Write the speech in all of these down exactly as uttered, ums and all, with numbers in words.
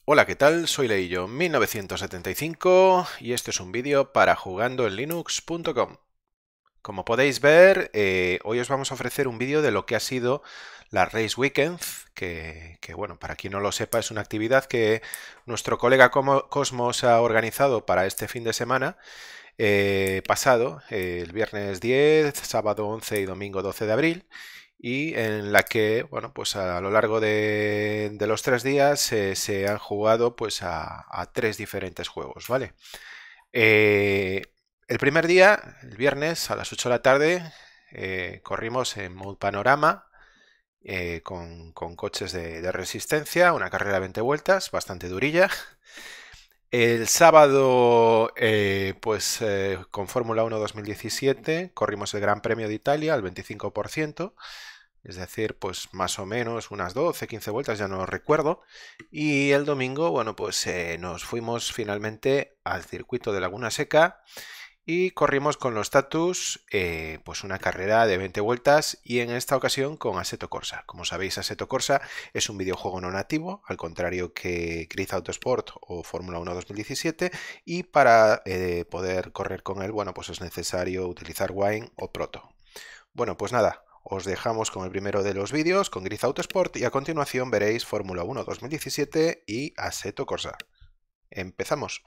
Hola, ¿qué tal? Soy Leillo mil novecientos setenta y cinco y este es un vídeo para jugando en linux punto com. Como podéis ver, eh, hoy os vamos a ofrecer un vídeo de lo que ha sido la Race Weekend, que, que, bueno, para quien no lo sepa, es una actividad que nuestro colega Cosmos ha organizado para este fin de semana eh, pasado, eh, el viernes diez, sábado once y domingo doce de abril. Y en la que, bueno, pues a lo largo de, de los tres días eh, se han jugado pues a, a tres diferentes juegos, ¿vale? Eh, el primer día, el viernes a las ocho de la tarde, eh, corrimos en Mode Panorama eh, con, con coches de, de resistencia, una carrera de veinte vueltas, bastante durilla. El sábado, eh, pues eh, con Fórmula uno dos mil diecisiete, corrimos el Gran Premio de Italia al veinticinco por ciento. Es decir, pues más o menos unas doce, quince vueltas, ya no recuerdo. Y el domingo, bueno, pues eh, nos fuimos finalmente al circuito de Laguna Seca y corrimos con los Status, eh, pues una carrera de veinte vueltas y en esta ocasión con Assetto Corsa. Como sabéis, Assetto Corsa es un videojuego no nativo, al contrario que Grid Autosport o Fórmula uno dos mil diecisiete, y para eh, poder correr con él, bueno, pues es necesario utilizar Wine o Proto. Bueno, pues nada. Os dejamos con el primero de los vídeos, con Grid Autosport, y a continuación veréis Fórmula uno dos mil diecisiete y Assetto Corsa. Empezamos.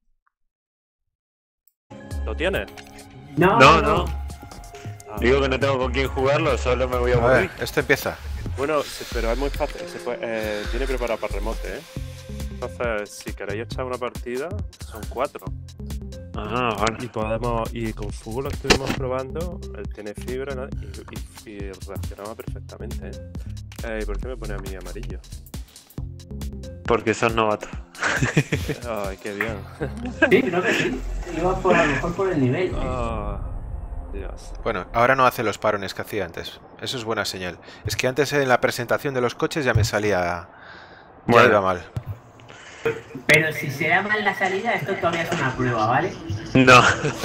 ¿Lo tienes? No, No, no. no. Ah, Digo que no tengo con quién jugarlo, solo me voy a A aburrir. ver, esto empieza. Bueno, sí, pero es muy fácil. Se puede, eh, tiene preparado para remote, ¿eh? Entonces, si queréis echar una partida, son cuatro. Ajá, bueno. Y podemos. Y con fútbol lo estuvimos probando. Él tiene fibra, ¿no? y, y, y reaccionaba perfectamente, ¿eh? Eh, ¿Y por qué me pone a mí amarillo? Porque son novatos. Ay, qué bien. Sí, creo que sí. Iba por, a lo mejor por el nivel. Ah, Dios. Bueno, ahora no hace los parones que hacía antes. Eso es buena señal. Es que antes en la presentación de los coches ya me salía... Ya Bueno. iba mal. Pero si se da mal la salida, esto todavía es una prueba, ¿vale? No.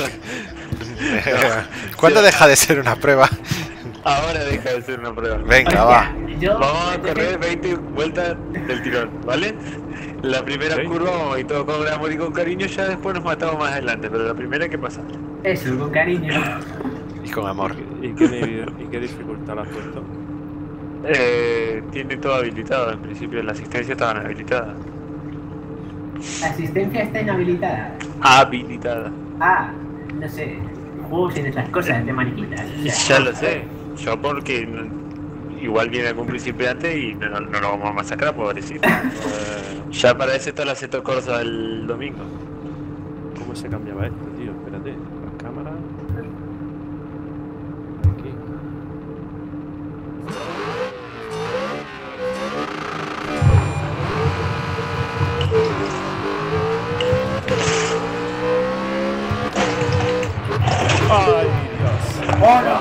¿Cuándo deja de ser una prueba? Ahora deja de ser una prueba. Venga, O va. sea, yo... Vamos a correr veinte vueltas del tirón, ¿vale? La primera Ok. curva vamos y todo con amor y con cariño, ya después nos matamos más adelante, pero la primera, ¿qué pasa? Eso, con cariño. Y con amor. ¿Y qué, nivel- y qué dificultad le has puesto? Eh, tiene todo habilitado, en principio las asistencias estaban habilitadas. La asistencia está inhabilitada. Habilitada. Ah, no sé. Juegos sin esas cosas de maniquitas. O sea, Ya lo sé, yo porque no- igual viene algún principiante y no, no, no lo vamos a masacrar, pobrecito. Pues, Ya para ese todo el Assetto Corsa el domingo. ¿cómo se cambiaba esto, tío? Espérate. La cámara. Aquí. ¡Ay, Dios! ¡Hola!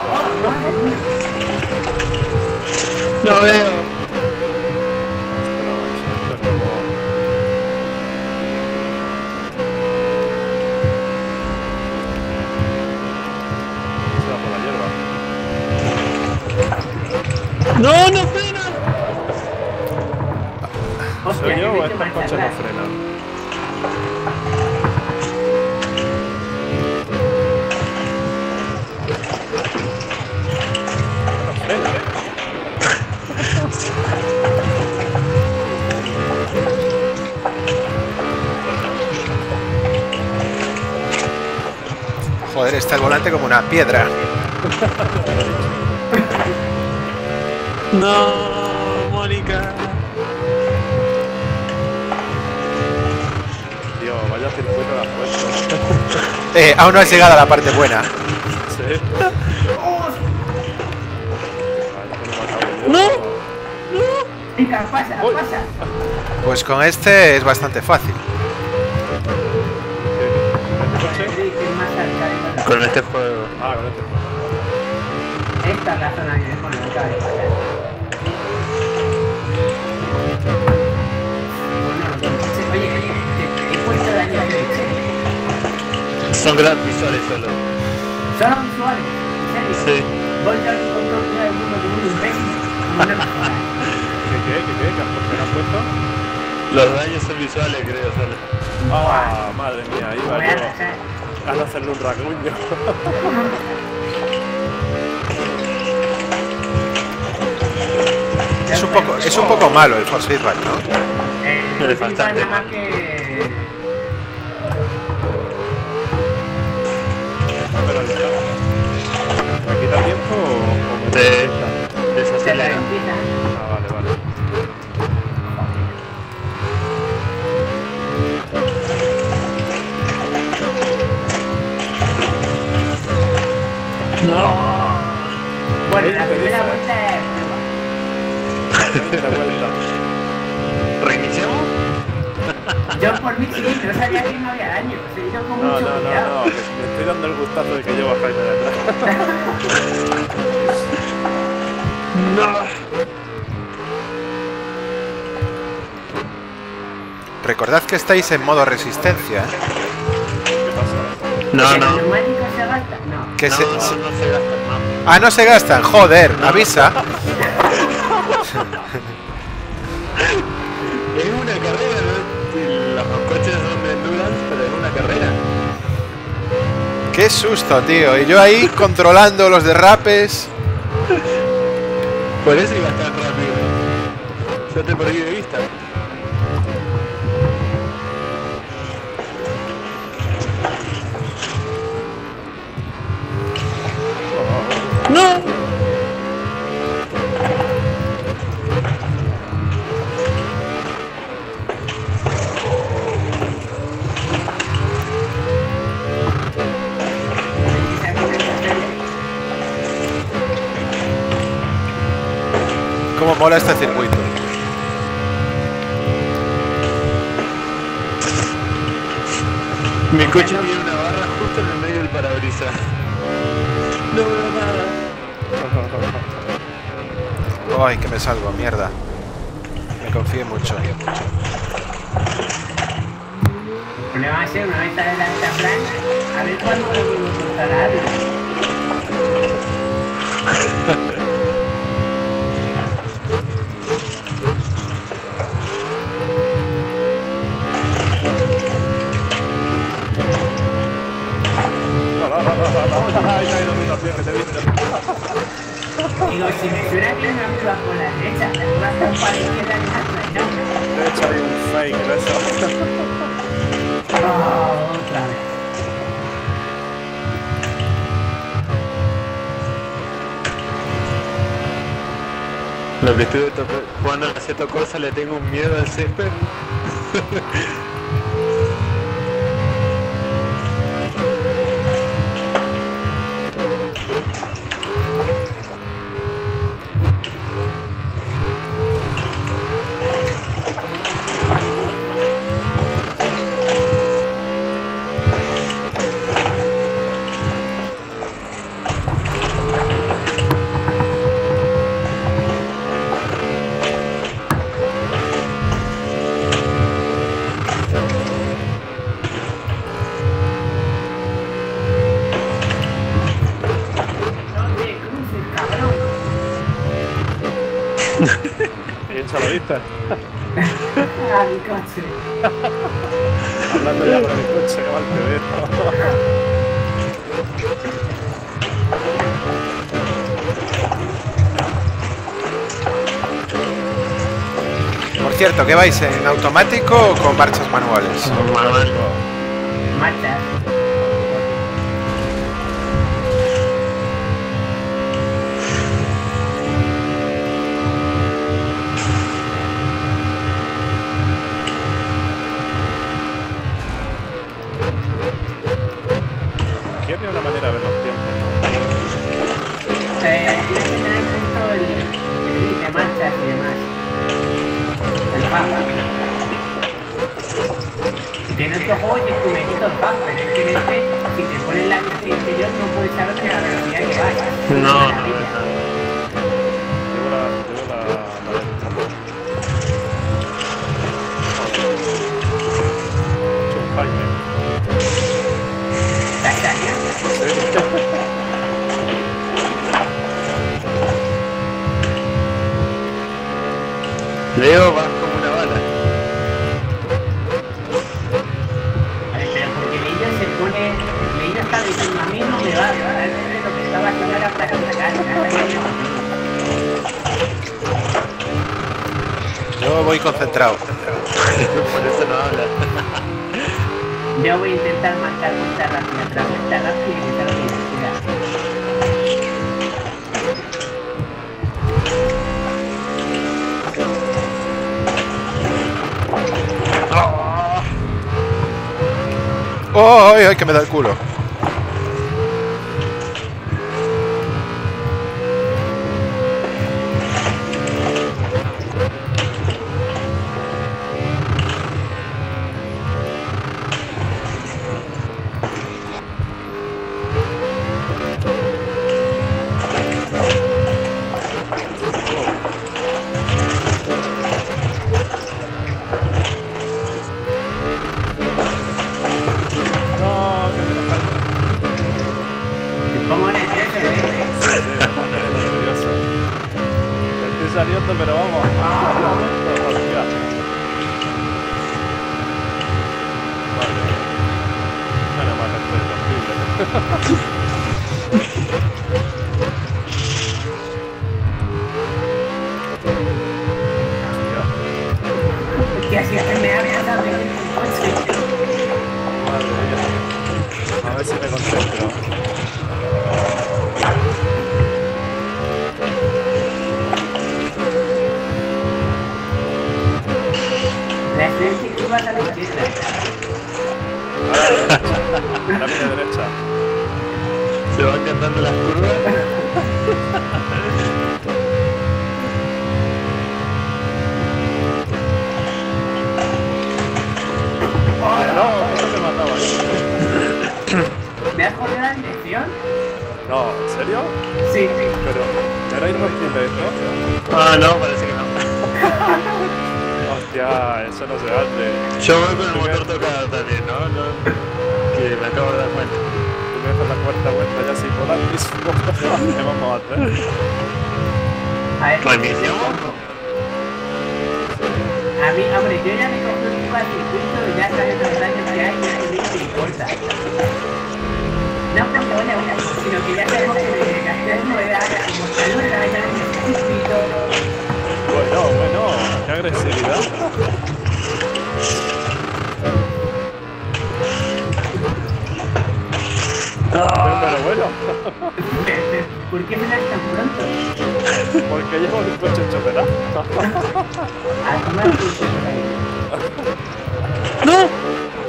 No veo. Pero esto es como... Se va por la hierba. No, no frena. Hostia, ¿Soy yo que o me estos marcha coches no atrás. frenan? No frena, ¿eh? Joder, está el volante como una piedra. No, Mónica. Tío, vaya circuito de puesto. Eh, aún no has llegado a la parte buena. Sí. Vale, que no me acabo yo. No. Venga, pasa, Uy. pasa. Pues con este es bastante fácil. ¿Este coche? Sí, que es más arcade. Con este juego. Ah, con este. Esta es la zona que pone el cabe. Oye, oye, te he puesto daño a leche. Son grandes visuales solo. Son visuales, en serio. Sí. Voy a encontrar todo el mundo como un imbécil. Como una persona. ¿Qué, qué, qué, qué? ¿Qué has puesto? ¿Qué has puesto? Los daños son visuales, creo, solo. Ah, madre mía, ahí Voy va a yo. arrasar. A hacerle un rasguño. Es un poco, es un poco malo el force feedback, ¿no? Eh, Es bastante nada más malo. que... Pero ya. ¿Me quita tiempo o, o me Te Se lo desacelera. empieza. Ah, vale, vale. Bueno, Ahí la te primera dice. vuelta es prueba. De vuelta. ¿Reiniciamos? Yo por mí sí, no sabía que no había daño. Se hizo con No, mucho no, no, cuidado. no. Me, me estoy dando el gustazo de que llevo a Jaime detrás. No. Recordad que estáis en modo resistencia, ¿eh? ¿Qué pasa? No, ¿Que no. los neumáticos se gastan? No. Que No, se- no, se- no se gasta el mapa. Ah, no se gastan, joder, avisa. Es una carrera, ¿no? Los coches son de endurance, pero es una carrera. Qué susto, tío. Y yo ahí controlando los derrapes. Por eso iba tan rápido. Yo te perdí de vista. ¡No! Cómo mola este circuito. Mi coche tiene una barra justo en el medio del parabrisas. No veo nada. Ay, que me salgo, mierda. Me confié mucho. El problema va a ser una vez sale la esta plana, a ver cuándo podemos cortar algo. Ay, caído mi también, que te he visto. Digo, si me suena que una curva por la derecha, la curva está para la izquierda y la traición. Te he hecho ahí un fake de eso. Oh, otra vez. Lo que estuve toco- jugando en Assetto Corsa le tengo un miedo al césped. No te cruces, cabrón. ¿Quién se lo viste? A mi coche. Hablando ya con el coche, que mal te veo. Por cierto, ¿qué vais en automático o con marchas manuales? Manual. Marcha. Aquí había una manera de ver los tiempos, ¿no? Eh, tienes que tener justo el, el gris de marchas y demás. El mapa. Tiene otro juego y tú me quito el mapa, pero es que en este, si te pones la bici interior no puedes saber ni a la velocidad que vayas. No, Es una no, maravilla. no. Llevo la... Llevo la... la lenta. He hecho un Jaime. La Italia. Leo va como una bala. voy concentrado. Por eso no habla. Yo voy a intentar marcar vuelta rápida, tras vuelta rápida y intentar velocidad. ¡Oh! ¡Ay, ay! Que me da el culo. Saliendo, pero vamos. Ah, vale. Bueno, más esto es que así es que me había dado el coche. Madre mía. A ver si me concentro. La esencia que vas a la izquierda. A la media derecha. Se van cantando las curvas. No, eso me mataba ahí. ¿Me has jodido la dirección? No, ¿en serio? Sí, sí. Pero, ¿era irrompible esto? Ah, no, parece que no. Hostia, eso no se hace. Yo voy con el motor tocado también, ¿no? no que me acabo de dar cuenta. Tú me dejas la cuarta vuelta ya sin volar mismo. ¿Qué vamos a hacer? A ver, ¿Transmisión? a mí, hombre, yo ya me cogí un poco al circuito y ya sabes los daños que hay y a mí me importa. No porque vaya a sino que ya sabemos que me gasté en novedad, como salud, ya en el circuito. Bueno, bueno, qué agresividad. Pero bueno, ¿Por qué me das tan pronto? porque llevo el coche hecho pedazo. A tomar por culo ahí. ¡No!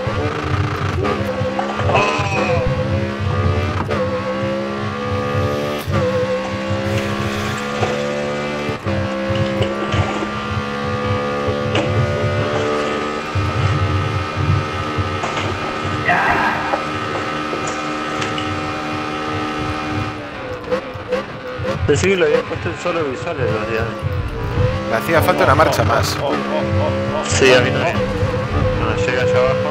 Pensé que lo había puesto en solo visual en realidad. Le hacía falta una marcha más. Oh, oh, oh, oh, Sí, a mí oh, también. oh. Cuando llega allá abajo.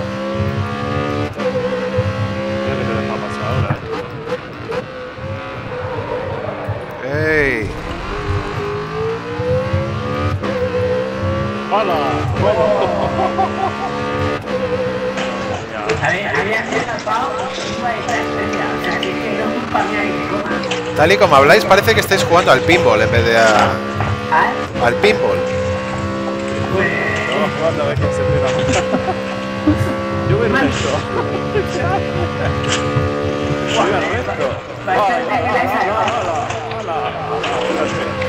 Mira que te deja pasar ahora, eh. ¡Ey! ¡Hala! Bueno. A ver, había escapado iba a esta estrella, o sea, que es que no es culpa mía que coma. Tal y como habláis, parece que estáis jugando al pinball en vez de a... ¿Ah? al pinball. Pues... Vamos jugando a ver quién se tira. Yo voy recto. Yo voy recto. Va a ser ¡Hala! de esa, ¿no? ¡Hala! ¡Hala! ¡Hala!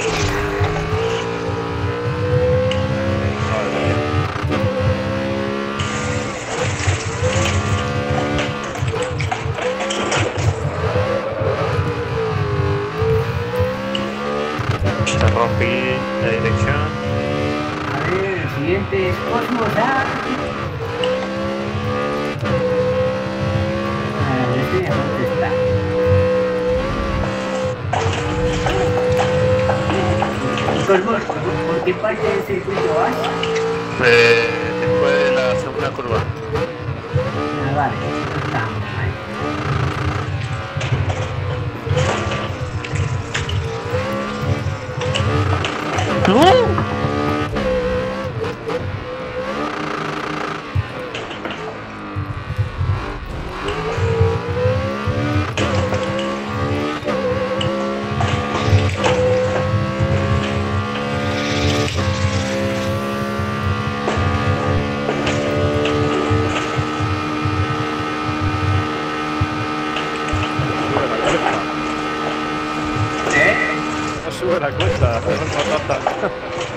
Ya rompí la dirección. A ver, el siguiente es Cosmos A. A ver, este ya dónde está. Cosmos, ¿por qué parte del circuito vas? Eh, después de la segunda curva. Ah, vale, estamos ahí. ¡No! la cuesta, hacemos patata.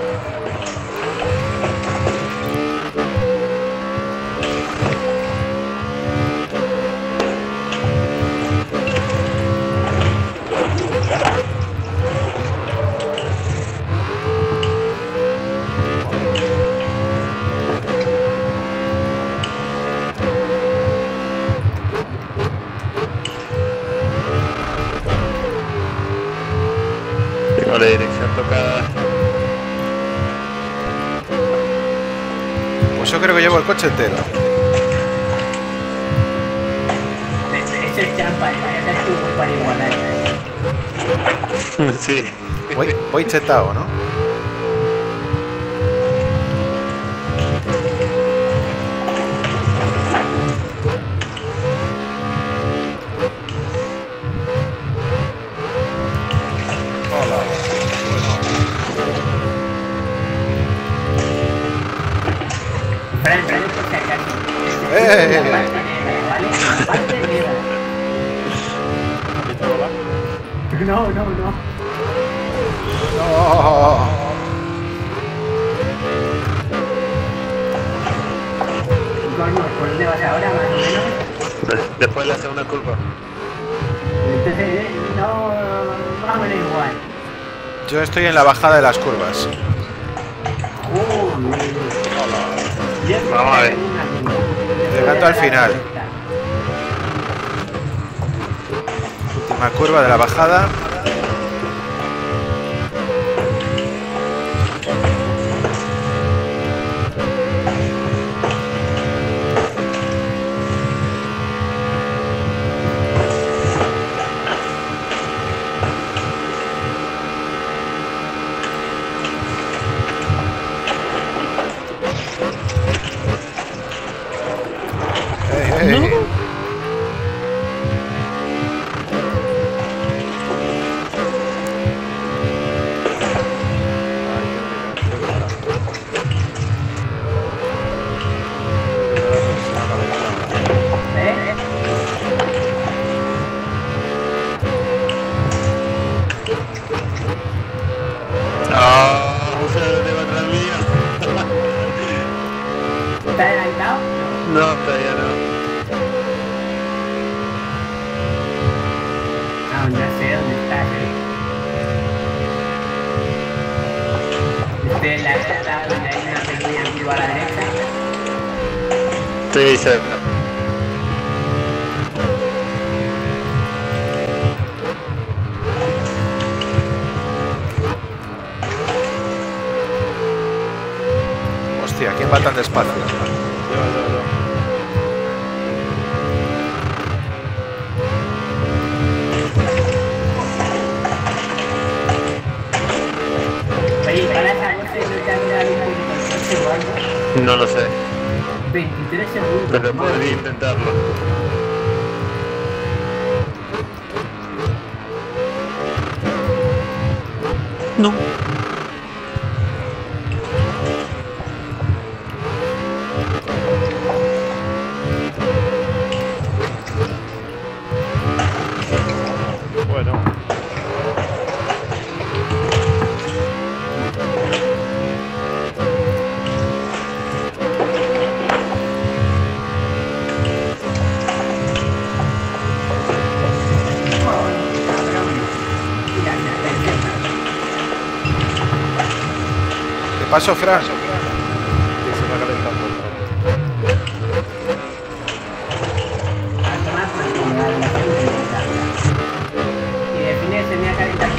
Tengo la dirección tocada. Pues yo creo que llevo el coche entero. Eso es trampa, ya te estuvo para igualar. Sí. Voy, voy chetado, ¿no? Fran, Fran, por si acaso. ¡Eh! La parte negra, ¿vale? La parte negra. ¿Viste volar? No, no, no. ¡No! Coño, ¿por dónde vas ahora, más o menos? Después le hace una curva. Entonces, eh, no, más o menos igual. Yo estoy en la bajada de las curvas. Uy, Vamos a ver. Llegando al final. Última curva de la bajada. ¡Eh, eh! ¿Eh? Ah, o sea, de va atrás mía. ¿Estás adelantado? No, todavía no. Ah, ya sé dónde estás. Estoy en la grada donde hay una pequeña curva a la derecha. Estoy cerca. Hostia, ¿quién va tan despacio? Yo, yo, yo. Oye, para esa cosa no te ha durado un poquito el coche o algo. No lo sé, veintitrés segundos. pero madre. podría intentarlo. No. Bueno. Mira, mira, perfecto. ¿Qué pasó, Fran? Que se va calentando otra vez. A tomar por culo, la relación de verdad. Y define se me ha calentado.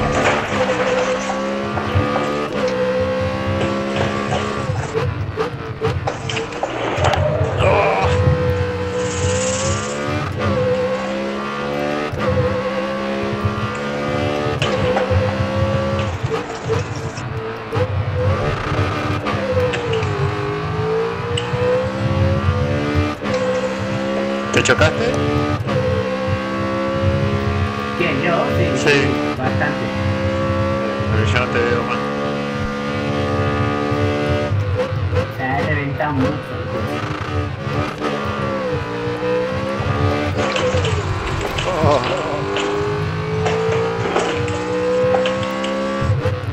¿Te chocaste? ¿Quién, yo? Sí. Sí. Bastante. Pero yo no te veo más. Se ha reventado mucho. Oh.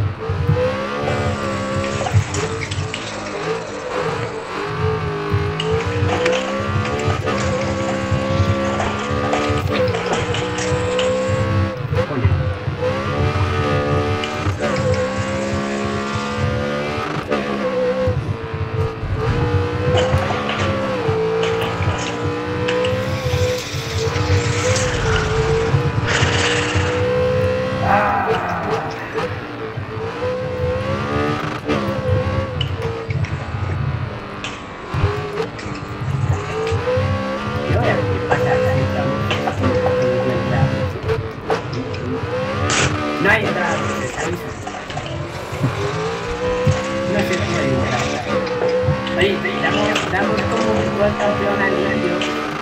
Oye, damos, damos como un buen campeón al niño.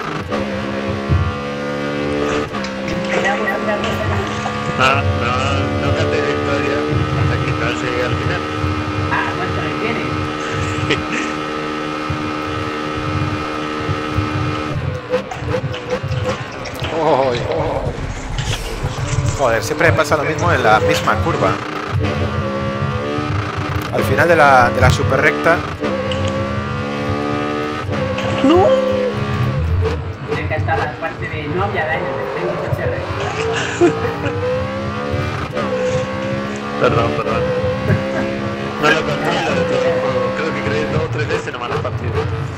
Esperamos otra cosa. No, no, no cante victoria hasta que no llegue al final. Ah, ¿cuánto le tiene? Oh, oh. Joder, siempre me pasa lo mismo en la misma curva. Al final de la, de la super recta. ¡No! Me encanta la parte de no había daño, tengo coche recto. Perdón, perdón. No lo controlo de todo el juego. Creo que creé dos o tres veces nomás la partida.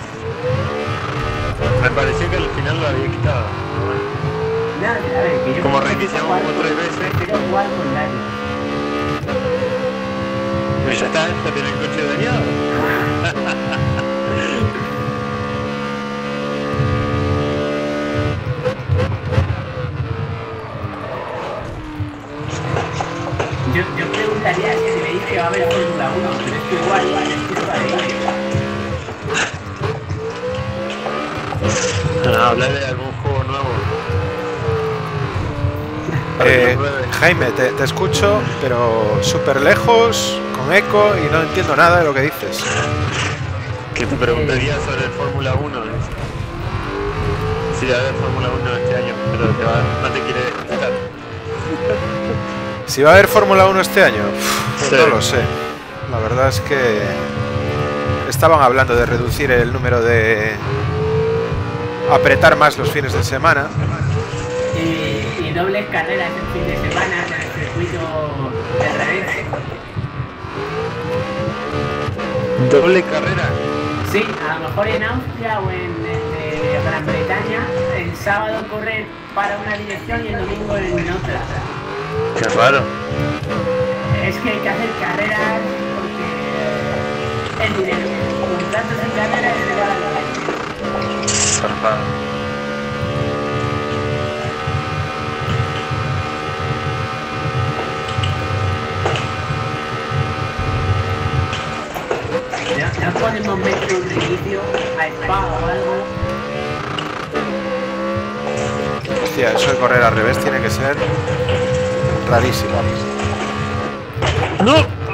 Me pareció que al final lo había quitado. No, a ver, que yo Como reiniciamos como tres veces. Prefiero jugar con daño. Pues ya está, ya tiene el coche dañado. Yo, yo preguntaría si me dice que va a haber Fórmula uno, pero es que igual, igual, es que es para ello. No, hablar de algún juego nuevo. Eh, Jaime, te, te escucho, pero súper lejos, con eco y no entiendo nada de lo que dices. Que te preguntaría sobre el Fórmula uno. Sí, va a haber Fórmula uno este año, pero te va, no te quiere explicar. Si va a haber Fórmula uno este año, pues Sí. no lo sé. La verdad es que estaban hablando de reducir el número de... apretar más los fines de semana. Y, y dobles carreras el fin de semana en el circuito de revés. ¿Doble carrera? Sí, a lo mejor en Austria o en, en Gran Bretaña, el sábado corren para una dirección y el domingo en otra. Qué raro. Es que hay que hacer carreras porque es dinero. Contratos en carreras se van a la Zarpado. ¿No, no podemos meter un reinicio a Spa o algo? Hostia, eso de correr al revés tiene que ser rarísimo. ¡No!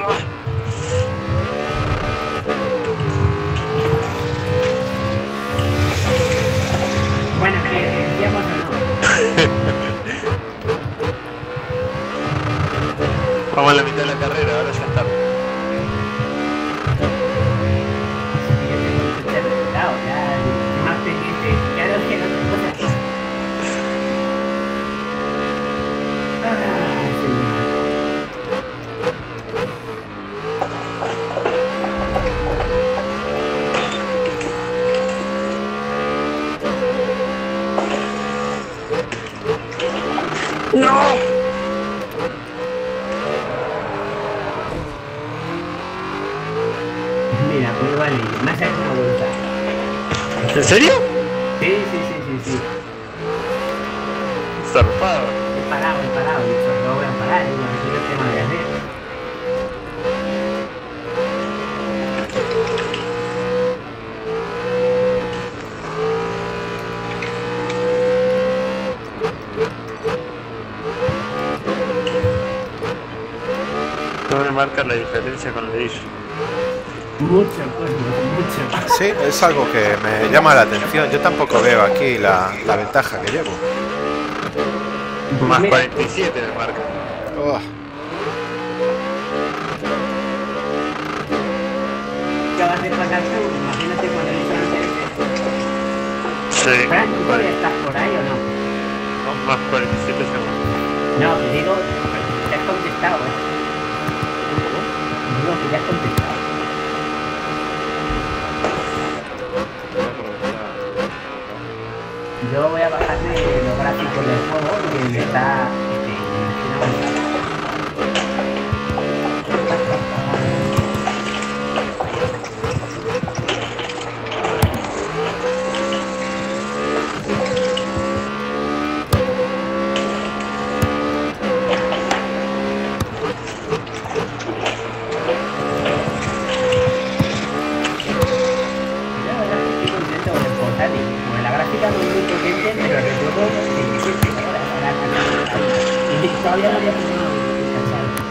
Bueno, que decíamos o no. Vamos a la mitad de la carrera, ahora ya está. Claro, ya más pendiente. Ya no quiero otra cosa. Ah, ¡No! mira, pues vale, me ha sacado una vuelta. ¿En serio? Sí, sí, sí, sí, sí. Zarpado. He parado, he parado, he dicho, no voy a parar, digo, no sé qué tengo que hacer. No me marca la diferencia con el Ish. Mucho, pues, mucho. Sí, es algo que me llama la atención. Yo tampoco veo aquí la, la ventaja que llevo. Más Mira, cuarenta y siete me marca. Oh, ¿qué vas a hacer pasar tú? Imagínate cuando le hizo antes. Sí. Fran, ¿tú todavía estás por ahí o no? No, más cuarenta y siete segundos. No, te digo, te has contestado, ¿eh? Digo que ya has contestado. Yo voy a bajarme los gráficos del juego porque me está... todavía no había funcionado, estoy cansado.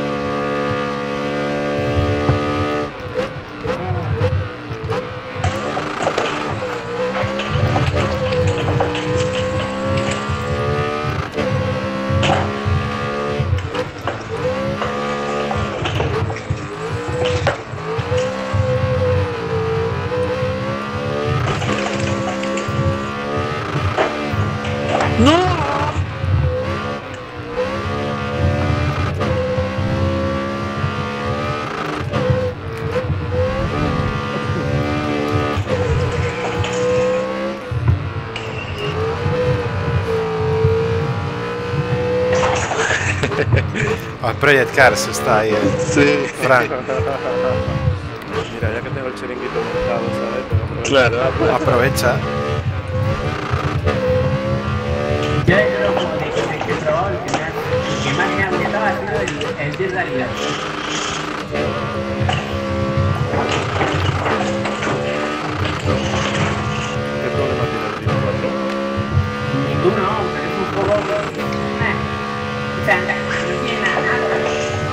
Oh, Project Cars está ahí. Eh. Sí. Fran, Mira, ya que tengo el chiringuito montado, ¿sabes? Tengo que Claro. aprovecha. Yo de los juegos de que he probado, el que, me ha, el que más me ha gustado ha sido el, el Dirt Rally Land. ¿Qué problema tiene el Dirt cuatro? Ninguno, pero es un juego que... Eh, o sea, no tiene nada, nada.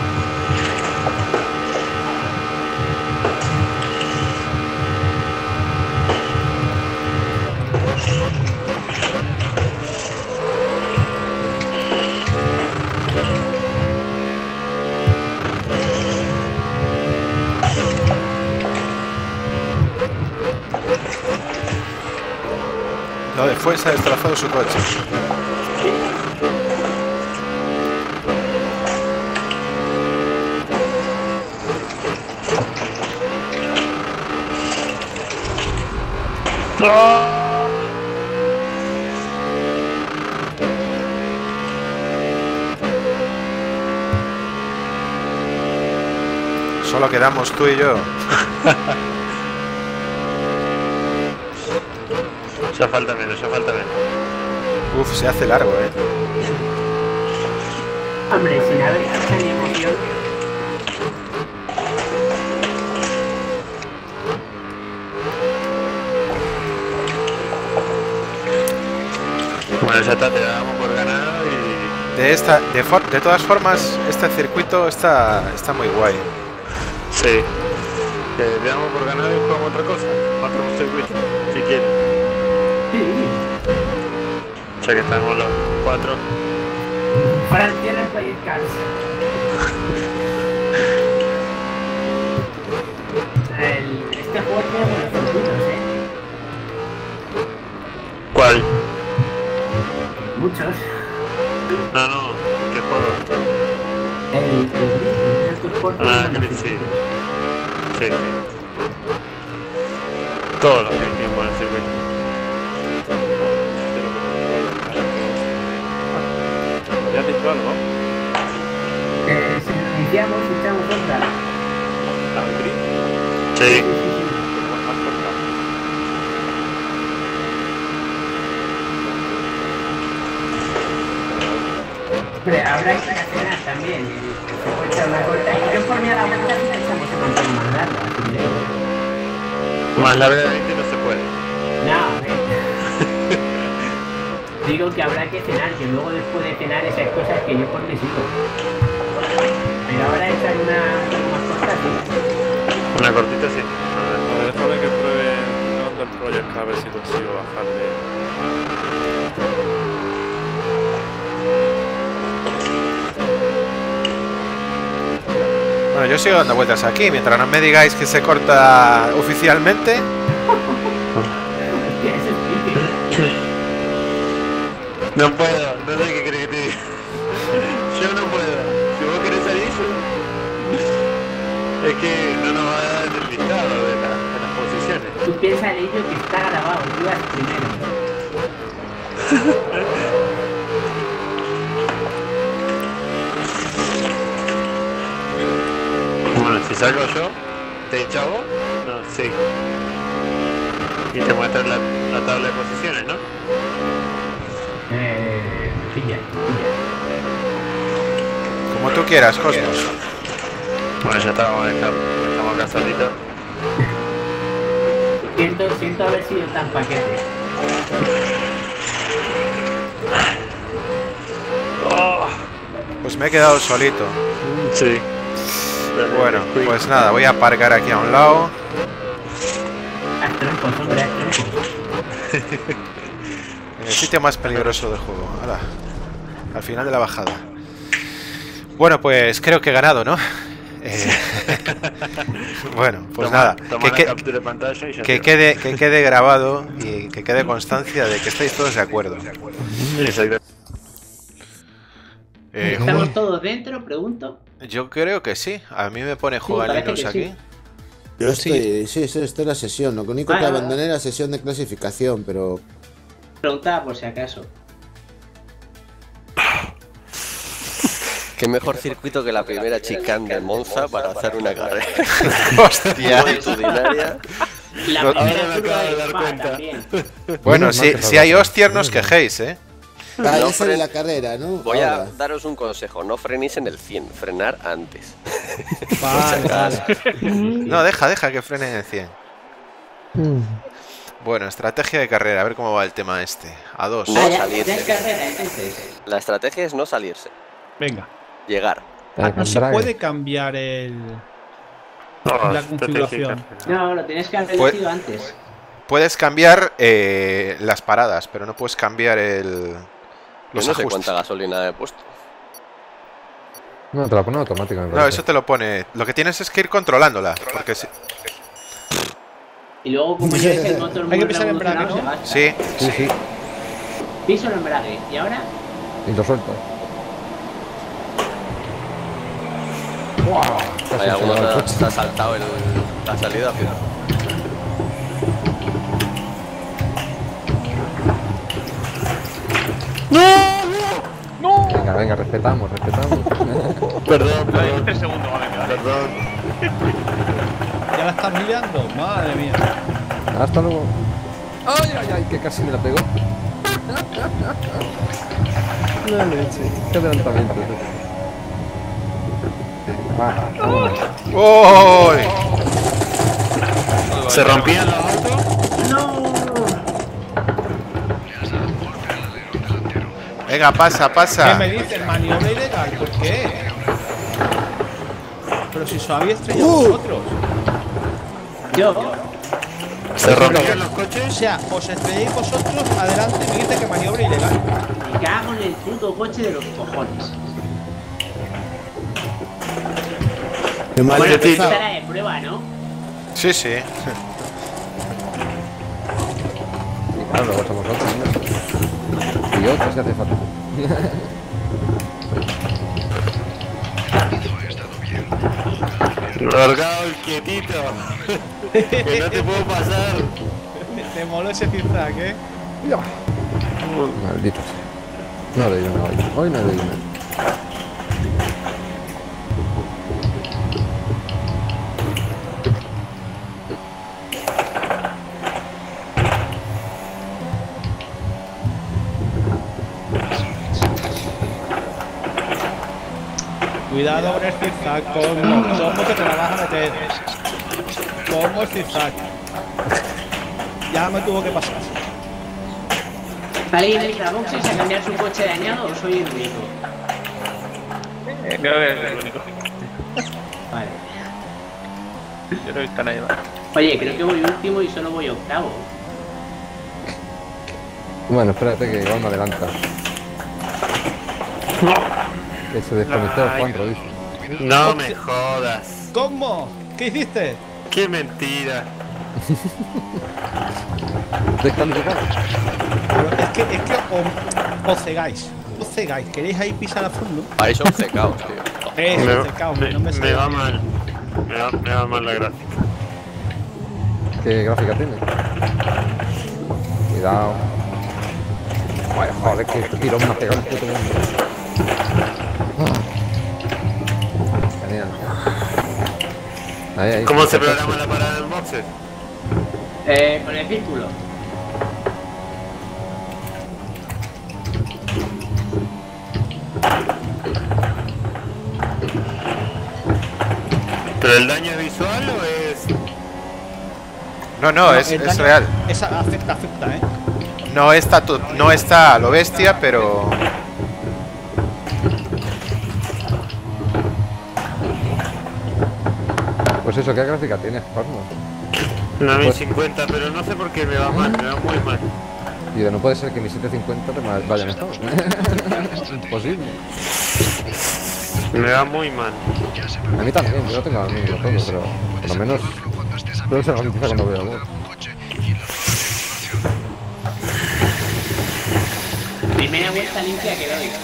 Lo de Fuensa ha destrozado su coche. Solo quedamos tú y yo. Ya falta menos, ya falta menos. Uf, se hace largo, eh. Hombre, sin haber hecho ni emoción. Bueno, ya está, te damos por ganado y... De esta, de, for- de todas formas, este circuito está, está muy guay. Sí. Te damos por ganado y jugamos otra cosa. Otro circuito, si quieres. Sí. Ya que estamos los cuatro. Francia en el Project Cars. El, este juego tiene buenos circuitos, eh. ¿Cuál? Muchos. No, no, ¿qué juego? El, el, el, el Sport tiene Ah, buenos sí. circuitos. Sí. Todos los que tienen buenos circuitos. ¿Ya has dicho algo? Eh, si nos iniciamos y echamos otra. ¿La de Gris? Sí. Sí, sí, sí. Más corta. Hombre, habrá que cenar también. eh, Se puede echar una corta. Y yo por mí a la vuelta sí la echamos en un poco más larga. así que- Más larga de veinte no se puede. No, eh. Digo que habrá que cenar, que luego después de cenar esas cosas que yo por mí sigo. Pero ahora echar una más corta, sí. Una cortita sí. A ver, déjame que pruebe el Project a ver si consigo bajarle. Bueno, yo sigo dando vueltas aquí. Mientras no me digáis que se corta oficialmente. Que eso es pique. No puedo, no sé qué crees que te diga. Yo no puedo. Si vos querés salir, yo... Es que no nos va a dar el listado de, la- de las posiciones. Tú piensas en ello que está grabado, tú vas primero. Bueno, si salgo yo, ¿te echa vos? No, sí. Y te muestra la, la tabla de posiciones, ¿no? Eh, pilla, pilla. Como tú quieras, Cosmos. Bueno, ya está, vamos a dejar. Estamos acá solitos. Siento, siento haber sido tan paquete. Oh, Pues me he quedado solito. Sí. Bueno, pues nada, voy a aparcar aquí a un lado. Haz troncos, hombre, haz troncos. En el sitio más peligroso del juego. Hala. Al final de la bajada. Bueno, pues creo que he ganado, ¿no? Eh, bueno, pues Toma- nada. toma Que, la que- captura de pantalla y ya que está. quede, que quede grabado y que quede constancia de que estáis todos de acuerdo. Exacto. Eh, ¿Estamos todos dentro? Pregunto. yo creo que sí. A mí me pone jugar parece Linux que aquí. sí. Yo estoy, sí, sí, estoy en la sesión. Lo único que Vale, vale. abandoné era la sesión de clasificación, pero Preguntaba por si acaso. Qué mejor circuito que la primera chicane de Monza para hacer una carrera Hostia. multitudinaria. La No- primera Ahora me curva acabo de de dar Spa cuenta. también. Bueno, Menos mal si, que si hay salgo. hostias, no os quejéis, ¿eh? Ah, No, ya sale fren- la carrera, ¿no? Voy a Ahora. daros un consejo, no frenéis en el cien, frenar antes. Vale, vale. No, deja, deja que frenen en cien. Bueno, estrategia de carrera, a ver cómo va el tema este. A dos. No Ah, ya, salirse. ya es carrera, entonces. La estrategia es no salirse, Venga. llegar. Ah, no se puede cambiar el. No, La estrategia configuración. café. No, lo tienes que haber Pues- elegido antes. Puedes cambiar eh, las paradas, pero no puedes cambiar el... Yo los no sé ajustes. cuánta gasolina he puesto. No, te la pone automática. me No, parece. eso te lo pone. Lo que tienes es que ir controlándola. Porque si... Y luego, como lleves el motor muy Hay que pisar el embrague, revolucionado, ¿no? se gasta. Sí, Sí, sí. Piso el embrague. ¿Y ahora? Y lo sueltas. Casi Hay se algunos va el ha, coche. se ha saltado el, la salida final. Venga, venga, respetamos, respetamos. Perdón, perdón. Perdón. ¿Ya la estás mirando? Madre mía. Hasta luego. Ay, ay, ay, que casi me la pegó. La leche. Qué adelantamiento. Ah, vámonos. ¡Uy! ¿Se rompían los autos? ¡No! Venga, pasa, ¿Qué pasa. me dices? Maniobra ilegal. ¿Por qué? Pero si os habéis estrellado Uh. vosotros. Yo. ¿Se rompían los O coches? sea, os estrelláis vosotros adelante y me dice que maniobra ilegal. Me cago en el puto coche de los cojones. Qué mal Bueno, pues empezado. esta era de prueba, ¿no? Sí, sí. Y claro, luego somos otros. ¿no? Y otros si hace falta. Largado el quietito. Que no te puedo pasar. Te moló ese zigzag, ¿eh? Maldito sea. No doy una hoy. Hoy no doy una. Cuidado con el zigzag, como, como que te la vas a meter. Como el zigzag. Ya me tuvo que pasar. ¿Alguien entra a boxes a cambiar su coche dañado o soy el único? Creo que es el único. Vale. Yo no he visto a nadie más. Oye, creo que voy último y solo voy octavo. Bueno, espérate que igual me adelanta. Que se desconectó Ay. Juan dice. No me jodas. ¿Cómo? ¿Qué hiciste? Qué mentira. Descalificado. Pero es que, es que os, os cegáis. Os cegáis. ¿Queréis ahí pisar a fondo? Ahí son cecaos, tío. Eso, Me, cecaos, me- no me me sé. va mal. Me va, me va mal la gráfica. ¿Qué gráfica tiene? Cuidado. Vaya, joder, que tirón me ha pegado el puto mundo. Ah. Genial. Ahí, ahí. ¿Cómo se programa la parada del boxes? Eh, con el círculo. ¿Pero el daño es visual o es...? No, no, es, el es daño- real. Esa afecta, afecta, ¿eh? No está, tu- no está a lo bestia, pero... Pues eso, ¿qué gráfica tienes, Cosmos? Una Pues- mil cincuenta, pero no sé por qué me va mal, me va muy mal. Y no puede ser que mi setecientos cincuenta te ma- vaya mejor. Imposible. Me va muy mal. A mí también, yo no tengo al mínimo todo, pero por lo menos creo que se ralentiza cuando veo algo. Primera vuelta limpia que doy.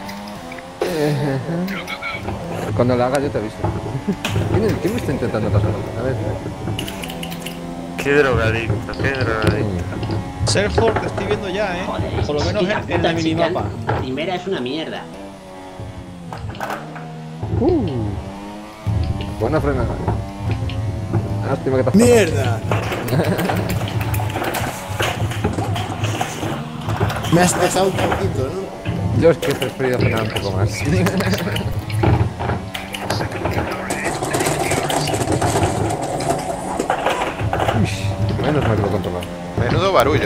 Cuando la haga yo te aviso. ¿Quién, quién me está intentando pasar? A ver. Qué drogadicto, qué drogadicto. Serford te estoy viendo ya, ¿eh? Joder, Por lo menos es que en, la en la puta minimapa. chica, primera es una mierda. Uh, buena frenada. Lástima que te has ¡Mierda! Me has pasado un poquito, ¿no? Yo es que he preferido frenar un poco más. Uy, menos mal que lo he controlado. Menudo barullo.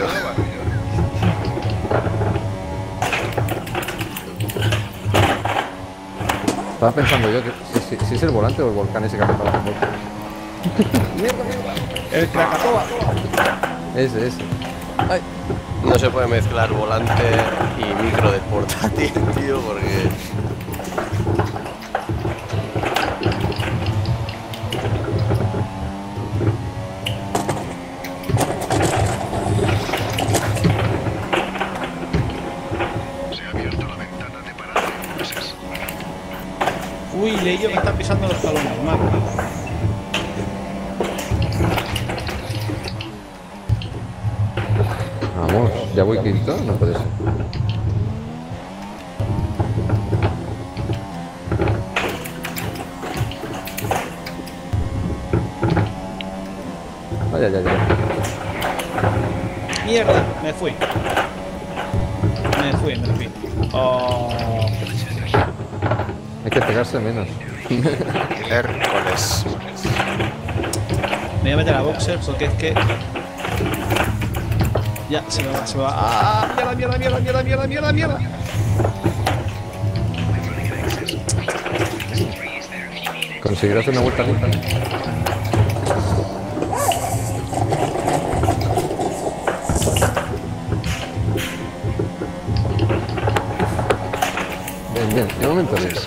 Estaba pensando yo que si, si, si es el volante o el volcán ese que ha pasado con vuelta. El Krakatoa. Ese, ese. Ay, No se puede mezclar volante y micro del portátil, tío, porque... Uy, Leillo me está pisando los talones, madre. vamos, ya voy quinto, no puede ser. Ay, ay, ay, ay. Mierda, me fui. Me fui, me fui. Oh. Hay que pegarse menos. Hércules. Me voy a meter a boxer porque es que. Ya, se me va, se me va. ¡Ah! ¡Mierda, mierda, mierda, mierda, mierda, mierda, mierda! ¿Conseguirás una vuelta limpia? Bien, bien, de momento bien.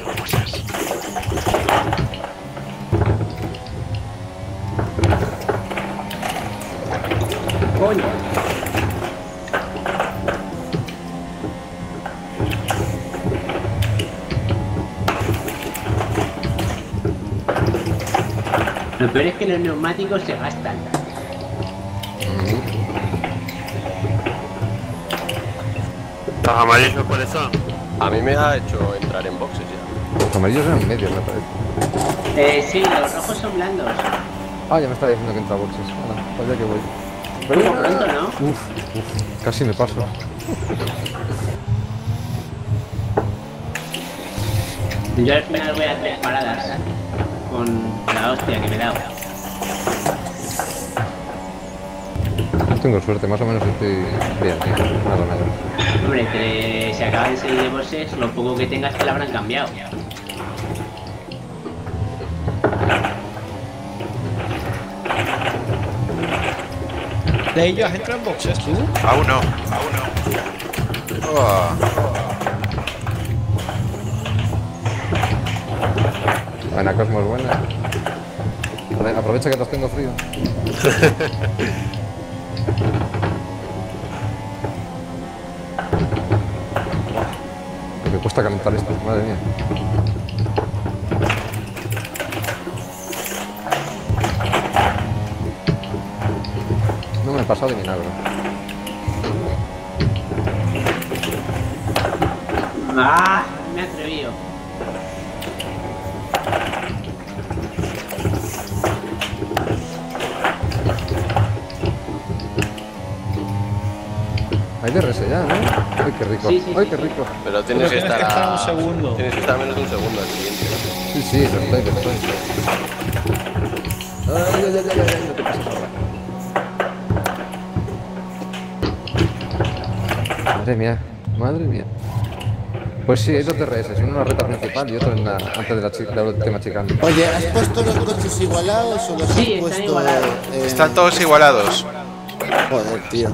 Coño. Lo peor es que los neumáticos se gastan. ¿Los amarillos cuáles son? A mí me ha hecho entrar en boxes ya. Los amarillos eran medios, me parece. Eh, sí, los rojos son blandos. Ah, ya me está diciendo que entra a boxes. Bueno, pues ya que voy. Como pronto, ¿no? Uf, uf, casi me paso. Yo al final voy a tres paradas con la hostia que me he dado. No tengo suerte, más o menos estoy bien, bien, más o menos. Hombre, que se acaban de salir de bosses, lo poco que tengas te lo habrán cambiado. Leillo, ¿has entrado en boxes tú? Aún no, aún no. Oh. Buena, Cosmos, buena. Vale, aprovecha que te tengo frío. Me cuesta calentar esto, madre mía. No me he pasado de milagro. ¡Ah! Me he atrevido. Hay D R S ya, ¿no? Ay, qué rico. Sí, sí, Ay, sí, qué sí. rico. Pero tienes, Pero que, tienes estar que estar a... un segundo. Tienes que estar a menos de un segundo al siguiente. Sí, sí, lo estoy, lo estoy. Ay, ay, ay, ay, ay, no te pases ahora. Madre mía, madre mía. Pues sí, hay dos D R S, uno en la recta principal y otro en la, antes de la, chi- de la última chicana. Oye, ¿has puesto los coches igualados o los Sí, has están puesto...? igualados. en- Están todos igualados. Joder, tío.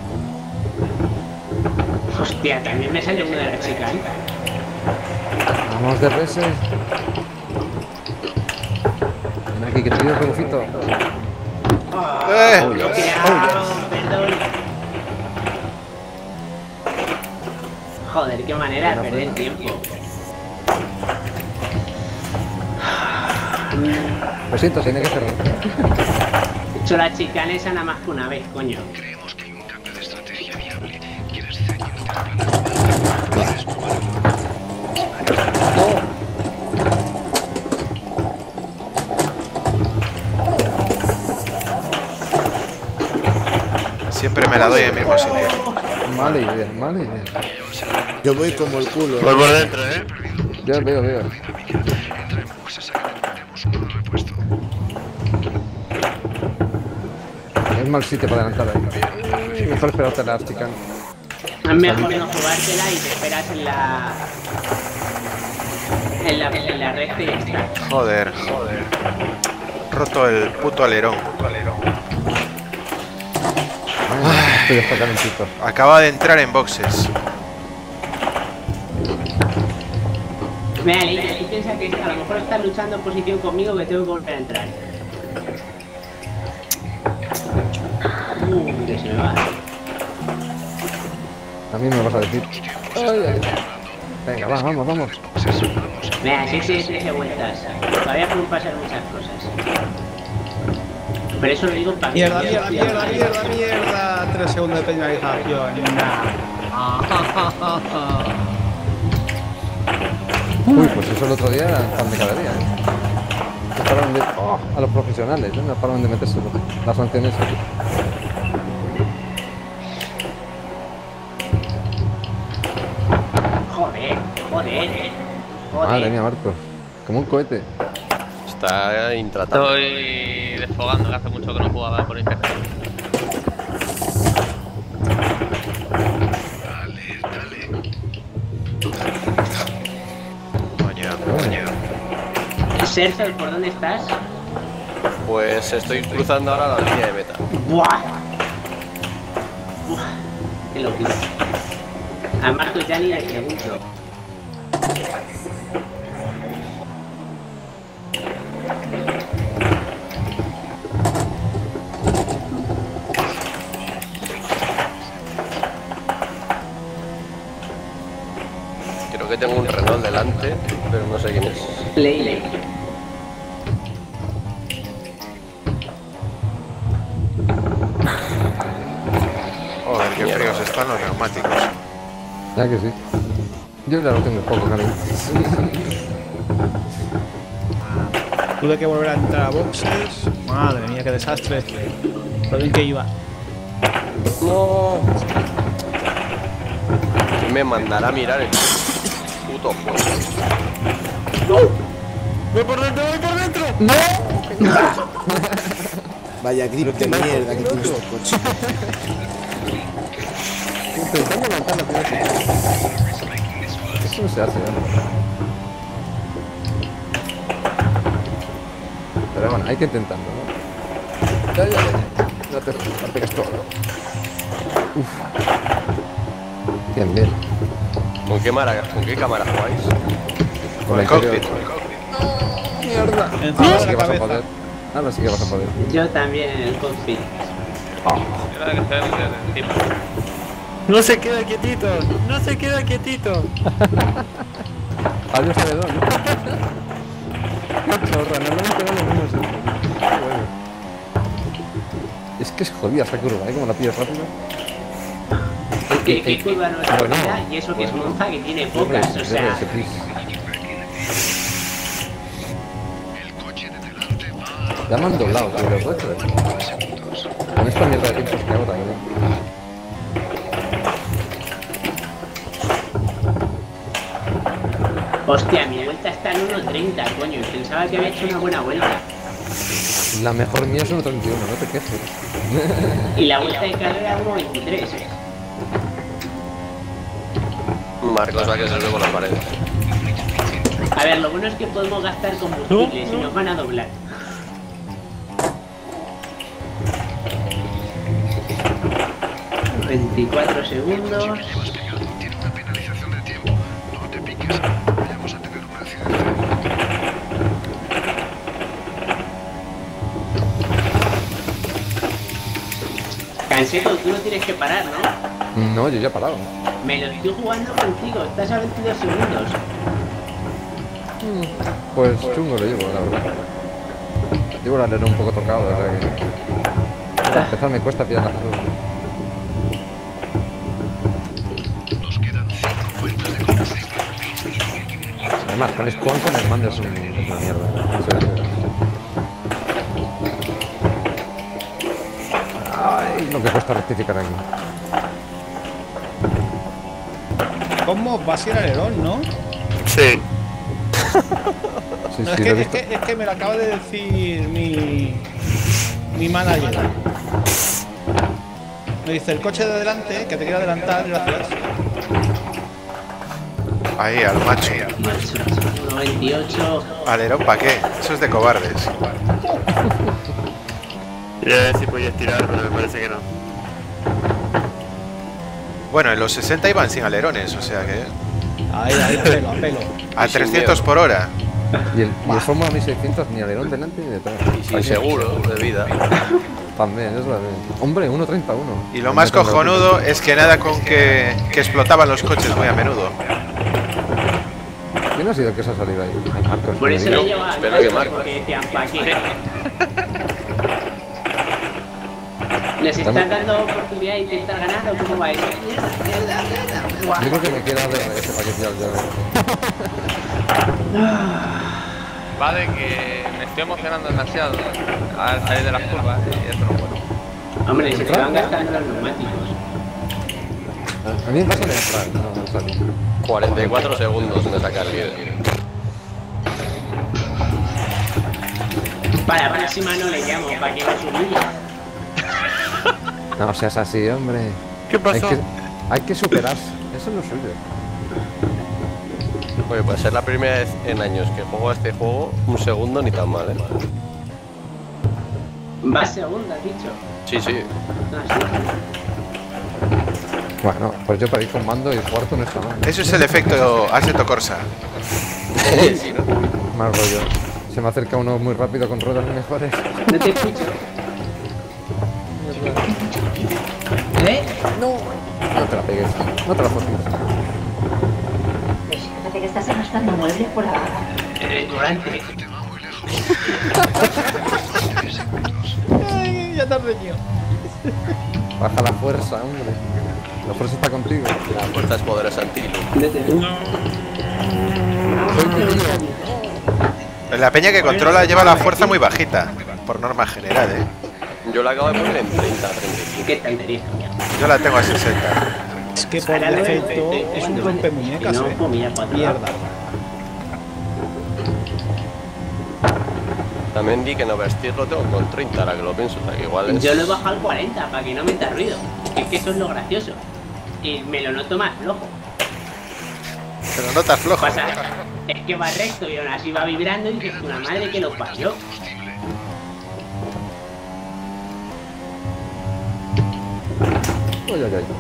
Hostia, también me sale uno de la chica, ¿eh? Vamos, D R S. Ven aquí, que te pido el rebufito. ¡Eh! Bloqueado, perdón. Joder, qué manera de perder tiempo. Besitos, tiene que cerrar. He hecho la chicana esa nada más que una vez, coño. Siempre me la doy en el mismo sitio. Mala idea, mala idea. Yo voy como el culo. Voy por dentro, ¿eh? Ya veo, veo. Es mal sitio para adelantar ahí. Mejor esperarte a las chicas. Es mejor no jugártela y te esperas en la... En la, en la recta y ya está. Joder, joder. Roto el puto alerón. Esto ya está calentito. Acaba de entrar en boxes. Mira, Leite, tú piensas que a lo mejor estás luchando en posición conmigo que tengo que volver a entrar. Uh, que se me va. A mí me vas a decir. Ay, ay, ay. Venga, va, vamos, vamos. Mira, si sí, trece vueltas. Todavía pueden pasar muchas cosas. Pero eso lo digo para que... Mierda, mierda, mierda, mierda, mierda. Tres segundos de penalización. Uy, pues eso el otro día era pan de cada día, ¿eh? No paraban de... oh, a los profesionales, ¿eh? No paraban de meterse las sanciones aquí. Joder, joder, joder. Madre mía, Marcos. Como un cohete. Está intratable. Estoy desfogando, que hace mucho que no jugaba por internet. Coño, coño. Sergio, ¿por dónde estás? Pues estoy cruzando ahora la línea de meta. ¡Buah! ¡Buah! ¡Qué locura! A Marcos ya ni le pregunto. Creo que tengo un Renault delante, pero no sé quién es. Ley, ley. Joder, qué fríos están los neumáticos. Ya que sí. Yo ya lo tengo un poco caliente. Tuve que volver a entrar a boxes. Madre mía, qué desastre. Lo bien que iba. No. ¿Quién me mandará a mirar el puto juego? ¡Voy por dentro, voy por dentro! Vaya grip de mierda que tiene este coche. Intentando levantar la pierna. Eso no se hace, ¿no? Pero bueno, hay que intentarlo, ¿no? Ya, ya, ya. No te, no te todo. Uf. Bien, bien. ¿Con qué, mara, ¿Con qué cámara jugáis? Con el interior. cockpit. Mierda. Encima Ahora de sí la que vas a cabeza. poder. Ahora sí que vas a poder. Yo también en el cockpit. Era que se ve encima. No se queda quietito, no se queda quietito. Adiós, Celedón. Chorra, no lo hemos pegado lo mismo siempre. Bueno. Es que es jodida esa curva, ¿eh? Como la pillas rápido. ¿Qué, qué curva no es Bueno, rápida? Y eso que es bueno. Monza, que tiene pocas, o sea... Ya me han doblado, tío, los dos. Con esta mierda de tiempos que hago también. Hostia, mi vuelta está en uno treinta, coño. Pensaba que había hecho una buena vuelta. La mejor mía es uno treinta y uno, no te quejes. Y la vuelta de carrera uno veintitrés. Marcos va que se sube por las paredes. A ver, lo bueno es que podemos gastar combustible si nos van a doblar. veinticuatro segundos. Tiene una penalización de tiempo. No te piques. Vayamos a tener un accidente. Canseco, tú no tienes que parar, ¿no? No, yo ya he parado. Me lo estoy jugando contigo, estás a veintidós segundos. Pues chungo lo llevo, la verdad. Llevo el alero un poco tocado, o sea que... Para empezar me cuesta pillar las cosas. Nos quedan cinco vueltas de combustible. Además, con Spawn con el mando es, un, es una mierda. O sea, ay, lo que cuesta rectificar aquí. ¿Cómo va a ser alerón, no? Sí. Sí, No, es, sí, que, lo he es, visto. que, es que me lo acaba de decir mi, mi manager. Me dice, el coche de adelante, que te quiere adelantar, gracias. Ahí, al macho. uno veintiocho. Alerón, ¿para qué? Eso es de cobardes. Voy a ver si podía estirar, pero me parece que no. Bueno, en los sesenta iban sin alerones, o sea que... Ahí, ahí, a pelo, a pelo. A trescientos por hora. Y el, y el Fórmula mil seiscientos ni alerón delante ni detrás. Y seguro de vida. También, es la de... Hombre, uno treinta y uno. Y lo más cojonudo es que nada con que, que explotaban los coches muy a menudo. ¿Quién ha sido el que se ha salido ahí? Marcos. Por eso me lo diga. lleva Espero que Marcos. porque decían, ¿pa' qué? ¿Les estás dando oportunidad de intentar ganar o cómo va eso? Yo creo que me quiero dar ese paquete ya. Va de que me estoy emocionando demasiado al salir de las curvas y eso no es bueno. Hombre, se te van gastando los neumáticos. A mí me pasa de entrar, no, no salir. cuarenta y cuatro segundos me saca el líder. Para la próxima no le llamo, para que no se humille. No seas así, hombre. ¿Qué pasó? Hay que, hay que superarse. Eso es lo suyo. Oye, pues es la primera vez en años que juego a este juego, un segundo ni tan mal, ¿eh? Va segunda, has dicho. Sí, sí. Ah, sí. Bueno, pues yo para ir con mando y cuarto no está mal. Eso es el efecto Assetto Corsa. Sí, ¿no? Más rollo. Se me acerca uno muy rápido con ruedas mejores. No te escucho. ¿Eh? No te la pegues. No te la forces. Fíjate que estás arrastrando muebles por la barra. El restaurante. Te va muy lejos. Ay, ya te has reñido. Baja la fuerza, hombre. La fuerza está contigo. La fuerza es poderosa antiguo. La peña que controla lleva la fuerza muy bajita, por norma general, ¿eh? Yo la acabo de poner en treinta, treinta y cinco. Qué tontería. Yo la tengo a sesenta. Es que por defecto es un rompemuñecas, No, eh. pues mira, para atrás. Mierda. También di que no vestirlo tengo con treinta, ahora que lo pienso, o sea que igual es... Yo lo he bajado al cuarenta para que no meta ruido. Es que eso es lo gracioso. Y me lo noto más flojo. Pero notas flojo. Pasa, es que va recto y aún así va vibrando y dices, una madre que lo parió. Ay, ay, ay.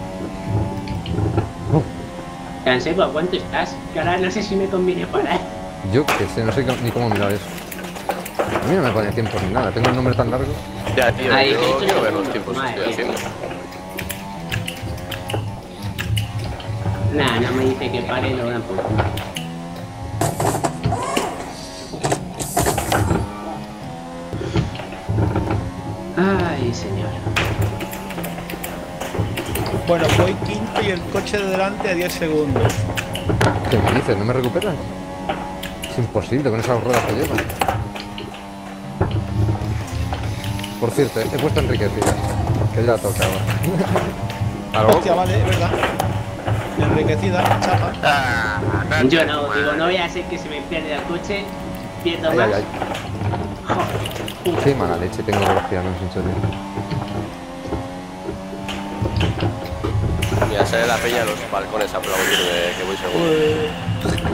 Canseco, ¿a cuánto estás? Que ahora no sé si me conviene parar. Yo que sé, no sé ni cómo mirar eso. A mí no me pone tiempo ni nada. Tengo el nombre tan largo. Ya, tío, Ahí, yo dieciocho quiero ver los segundos, tiempos que madre estoy mía. haciendo. Nah, no me dice que pare, no tampoco. Ay, señor. Bueno, voy quinto y el coche de delante a diez segundos. ¿Qué me dices? ¿No me recuperas? Es imposible con esas ruedas que llevan. Por cierto, he puesto enriquecida. Que ya tocaba. Hostia, vale, es verdad. Enriquecida, chapa. Yo no, digo, no voy a hacer que se me pierda el coche, pierdo Ay, más. ay, ay. Qué mala leche tengo con los pianos, en serio. Mi Ya sale la peña a los balcones a aplaudirme, que voy seguro.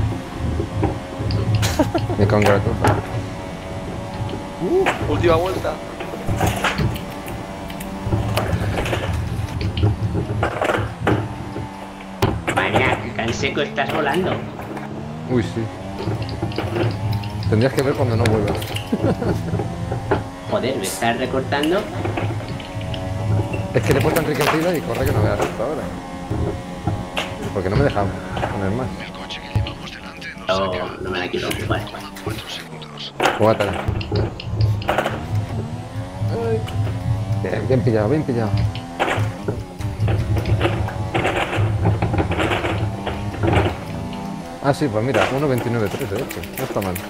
Me congratulo. Uh, última vuelta. Vaya, que tan seco estás volando. Uy, sí. Tendrías que ver cuando no vuelvas. Joder, me estás recortando. Es que le he puesto enriquecida y corre que no veas esto ahora. Porque no me deja poner más. No, no me la quiero jugar. Jugátela. Bien, bien pillado, bien pillado. Ah, sí, pues mira, uno veintinueve tres de hecho. No está mal.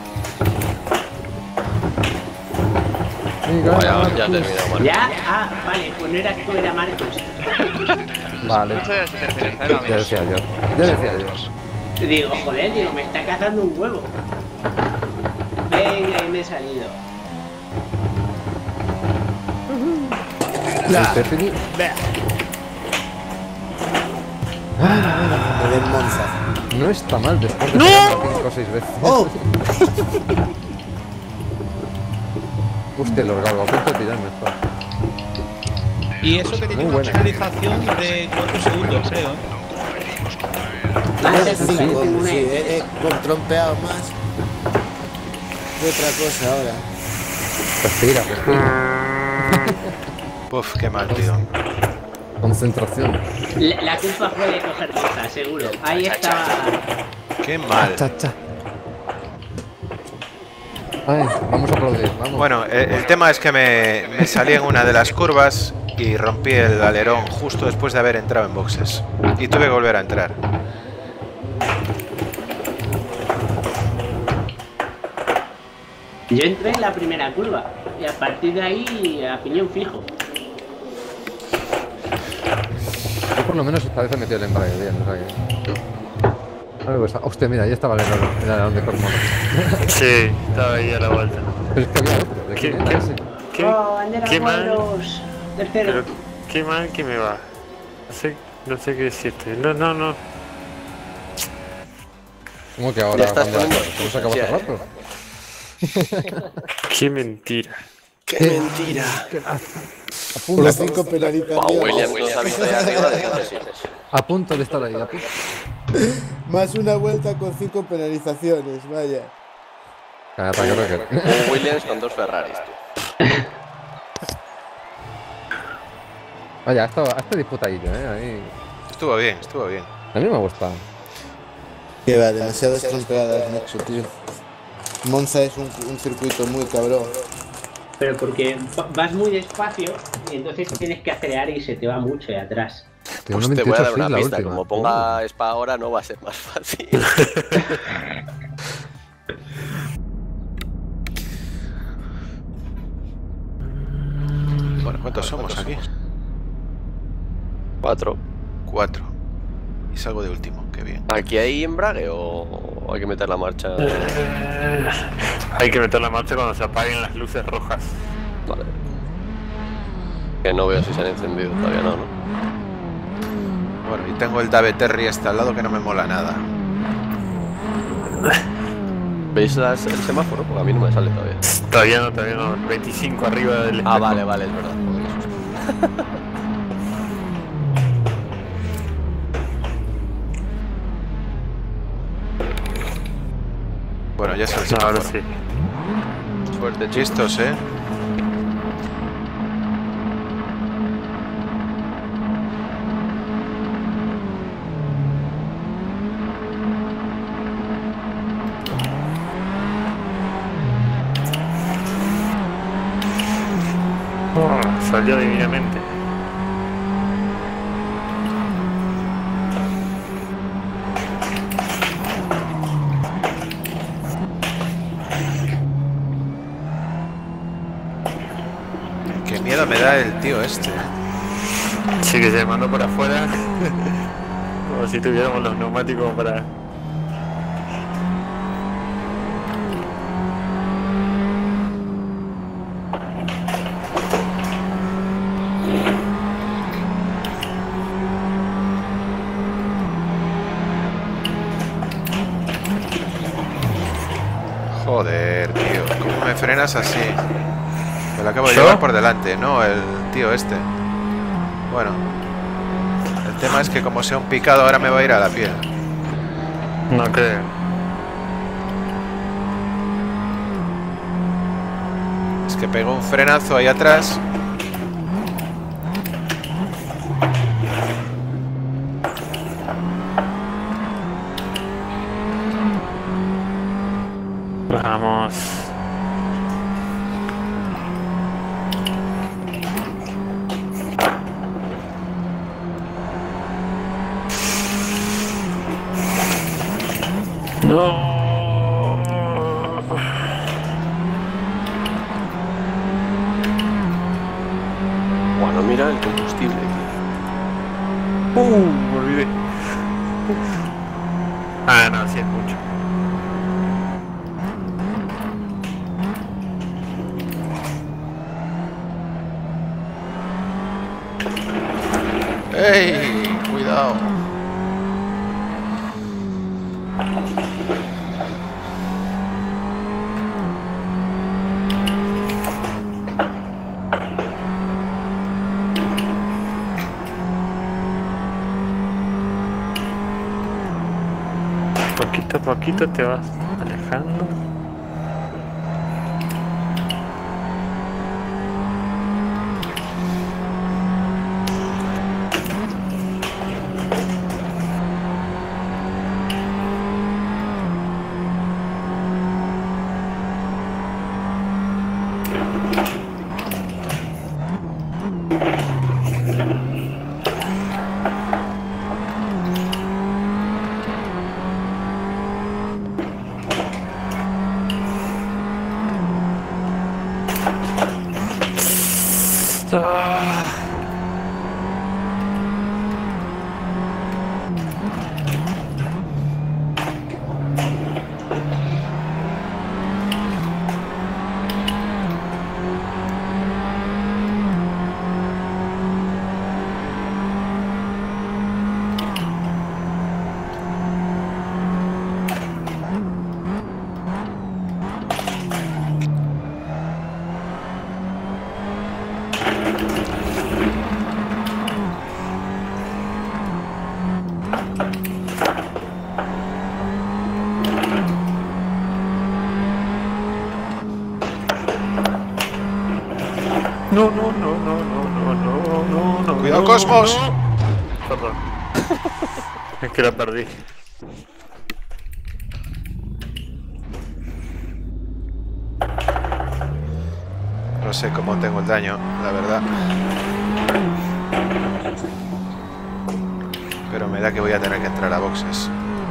Oh, ya, ya he terminado, Marcos. ¿Ya? Ah, vale, pues no era tú, era Marcos. Vale. Ya decía yo. Ya decía yo. Digo, joder, digo, me está cazando un huevo. Venga, ahí me he salido. La. El Pepini. Me den Monza. No está mal después de pegarlo cinco o seis veces. ¡Oh! Hostia, los galgos, a punto de tirar mejor. Y eso que tiene Muy una buena. penalización de cuatro segundos, creo. ¿eh? Vale, Sí, sí, tengo una sí, idea. he, he trompeado más. ¿Qué otra cosa ahora? Respira, respira. Uf, qué mal, tío. Concentración. La, la culpa fue de coger cosas, seguro. Ahí estaba. Qué mal. Cha, cha. Ay, vamos a aplaudir, vamos. Bueno, el, el tema es que me, me salí en una de las curvas y rompí el alerón justo después de haber entrado en boxes. Y tuve que volver a entrar. Yo entré en la primera curva y a partir de ahí a piñón fijo. Yo por lo menos esta vez he metido el embrague bien, o sea que... Algo está... Hostia, mira, ahí estaba el alerón, el alerón de Cormona. Sí, estaba ahí a la vuelta. Pero es que había otro, ¿de ¿Qué, quién era qué, ese? qué, Oh, bandera qué mal, cuadros. Tercero. pero qué mal que me va. No sé, no sé qué decirte. No, no, no. ¿Cómo que ahora? Ya estás cuando- poniendo ¿Cómo se acabó hace ya, rato? Qué mentira. ¡Qué mentira! A Por punto, las cinco penalizaciones. Wow, Williams nos ha visto ahí arriba de Genesis. a punto de estar ahí, a punto. Más una vuelta con cinco penalizaciones, vaya. Cállate, que Rocker. Un Williams con dos Ferraris, tú. Vaya, ha estado, ha estado disputadillo, eh. Ahí. Estuvo bien, estuvo bien. A mí me ha gustado. Que va, demasiadas trompeadas, Nacho, tío. Monza es un, un circuito muy cabrón. Pero porque va- vas muy despacio y entonces tienes que acelerar y se te va mucho de atrás. Tiene Pues una te voy a veintiocho dar una seis la pista. última. Como ponga Spa ahora no va a ser más fácil. Bueno, ¿cuántos somos aquí? Cuatro. Cuatro. Y salgo de último, qué bien. ¿Aquí hay embrague o hay que meter la marcha? Hay que meter la marcha cuando se apaguen las luces rojas. Vale. Que no veo si se han encendido todavía, no, ¿no? Bueno, y tengo el Dave Terry este al lado que no me mola nada. ¿Veis las- el semáforo? Porque a mí no me sale todavía. Todavía no, todavía no. veinticinco arriba del espejo. Ah, vale, vale, es verdad. Joder, qué susto. Bueno, ya se el No, ahora semáforo. sí. Suerte, Chistos, ¿eh? Oh, salió divinamente. Qué miedo me da el tío este. Sí, que se mandó por afuera. Como si tuviéramos los neumáticos para... frenas así. Me lo acabo de ¿Yo? llevar por delante, no el tío este. Bueno, el tema es que como sea un picado ahora me va a ir a la piel. No creo. Es que pegó un frenazo ahí atrás. Vamos. No. Bueno, mira el combustible, tío. Uh, me olvidé. Ah, no, sí es mucho. ¡Ey! Cuidado. Poquito a poquito te vas alejando. Ah. No, no, no, no, no, no, no, no, no. ¡Cuidado, no, Cosmos! no. Perdón. Es que la perdí. No sé cómo tengo el daño, la verdad. Pero me da que voy a tener que entrar a boxes.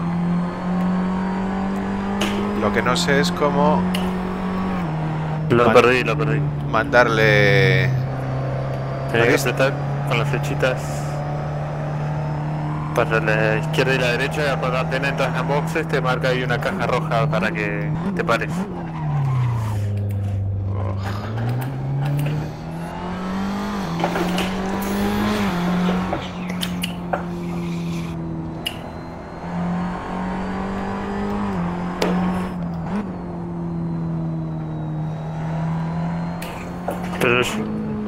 Lo que no sé es cómo... Lo Man- perdí, lo perdí. mandarle... Tenía que Ahí está. apretar con las flechitas para la izquierda y la derecha, y cuando apenas entras en boxes te marca ahí una caja roja para que te pares. Pero es...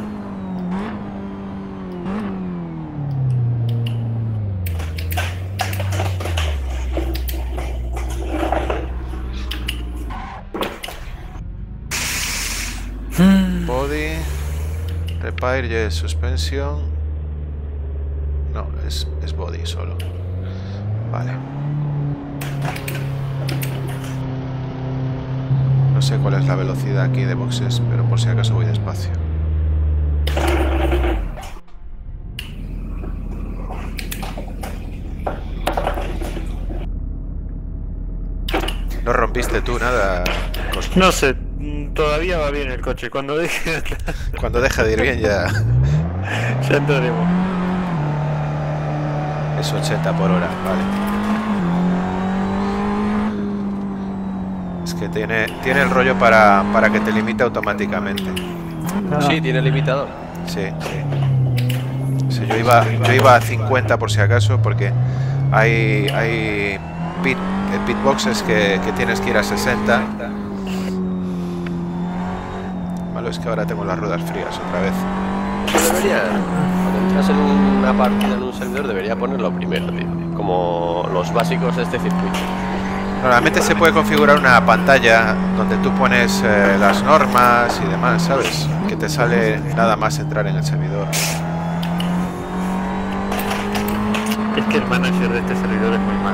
Body... Repair, yes, suspension... No, es, es body solo. Vale. No sé cuál es la velocidad aquí de boxes, pero por si acaso voy despacio. No rompiste tú nada, Cosmos. No sé, todavía va bien el coche. Cuando deje... Cuando deja de ir bien ya... ya entraremos. Es ochenta por hora, vale. Es que tiene, tiene el rollo para, para que te limite automáticamente. Sí, tiene limitador. Sí, sí. Sí, yo iba, yo iba a cincuenta por si acaso, porque hay, hay pit, eh, pitboxes que, que tienes que ir a sesenta. malo es que ahora tengo las ruedas frías otra vez. Eso debería, cuando entras en una partida en un servidor, debería ponerlo primero, tío. Como los básicos de este circuito. Normalmente se puede configurar una pantalla donde tú pones eh, las normas y demás, ¿sabes? Que te sale nada más entrar en el servidor. Es que el manager de este servidor es muy mal.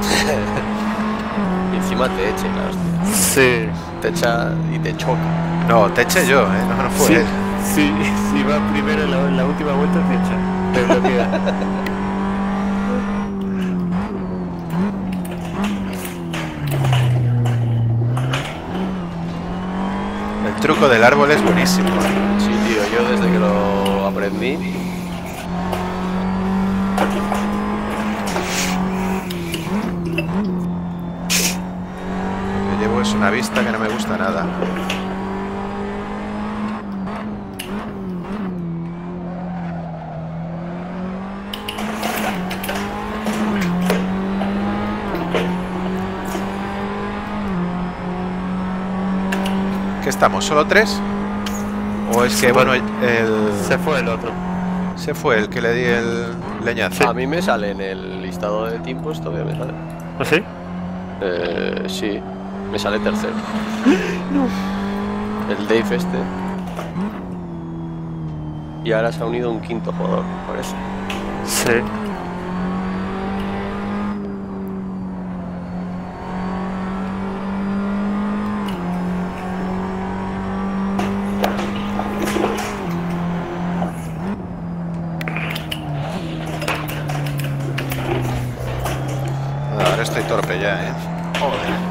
Y encima te eche, la hostia. Sí. Te echa y te choca. No, te eché yo, ¿eh? No, no fue Sí, él. sí, si va primero en la, en la última vuelta te echa. Te bloquea. El truco del árbol es buenísimo. Sí, tío, yo desde que lo aprendí. Lo que llevo es una vista que no me gusta nada. ¿Qué estamos? ¿Solo tres? ¿O es que, bueno, el... Se fue el otro. Se fue el que le di el leñazo. A mí me sale en el listado de tiempos, todavía me sale. ¿Ah, sí? Eh, sí, me sale tercero. No. El Dave este. Y ahora se ha unido un quinto jugador, parece. Sí. Ahora estoy torpe ya, ¿eh? Joder.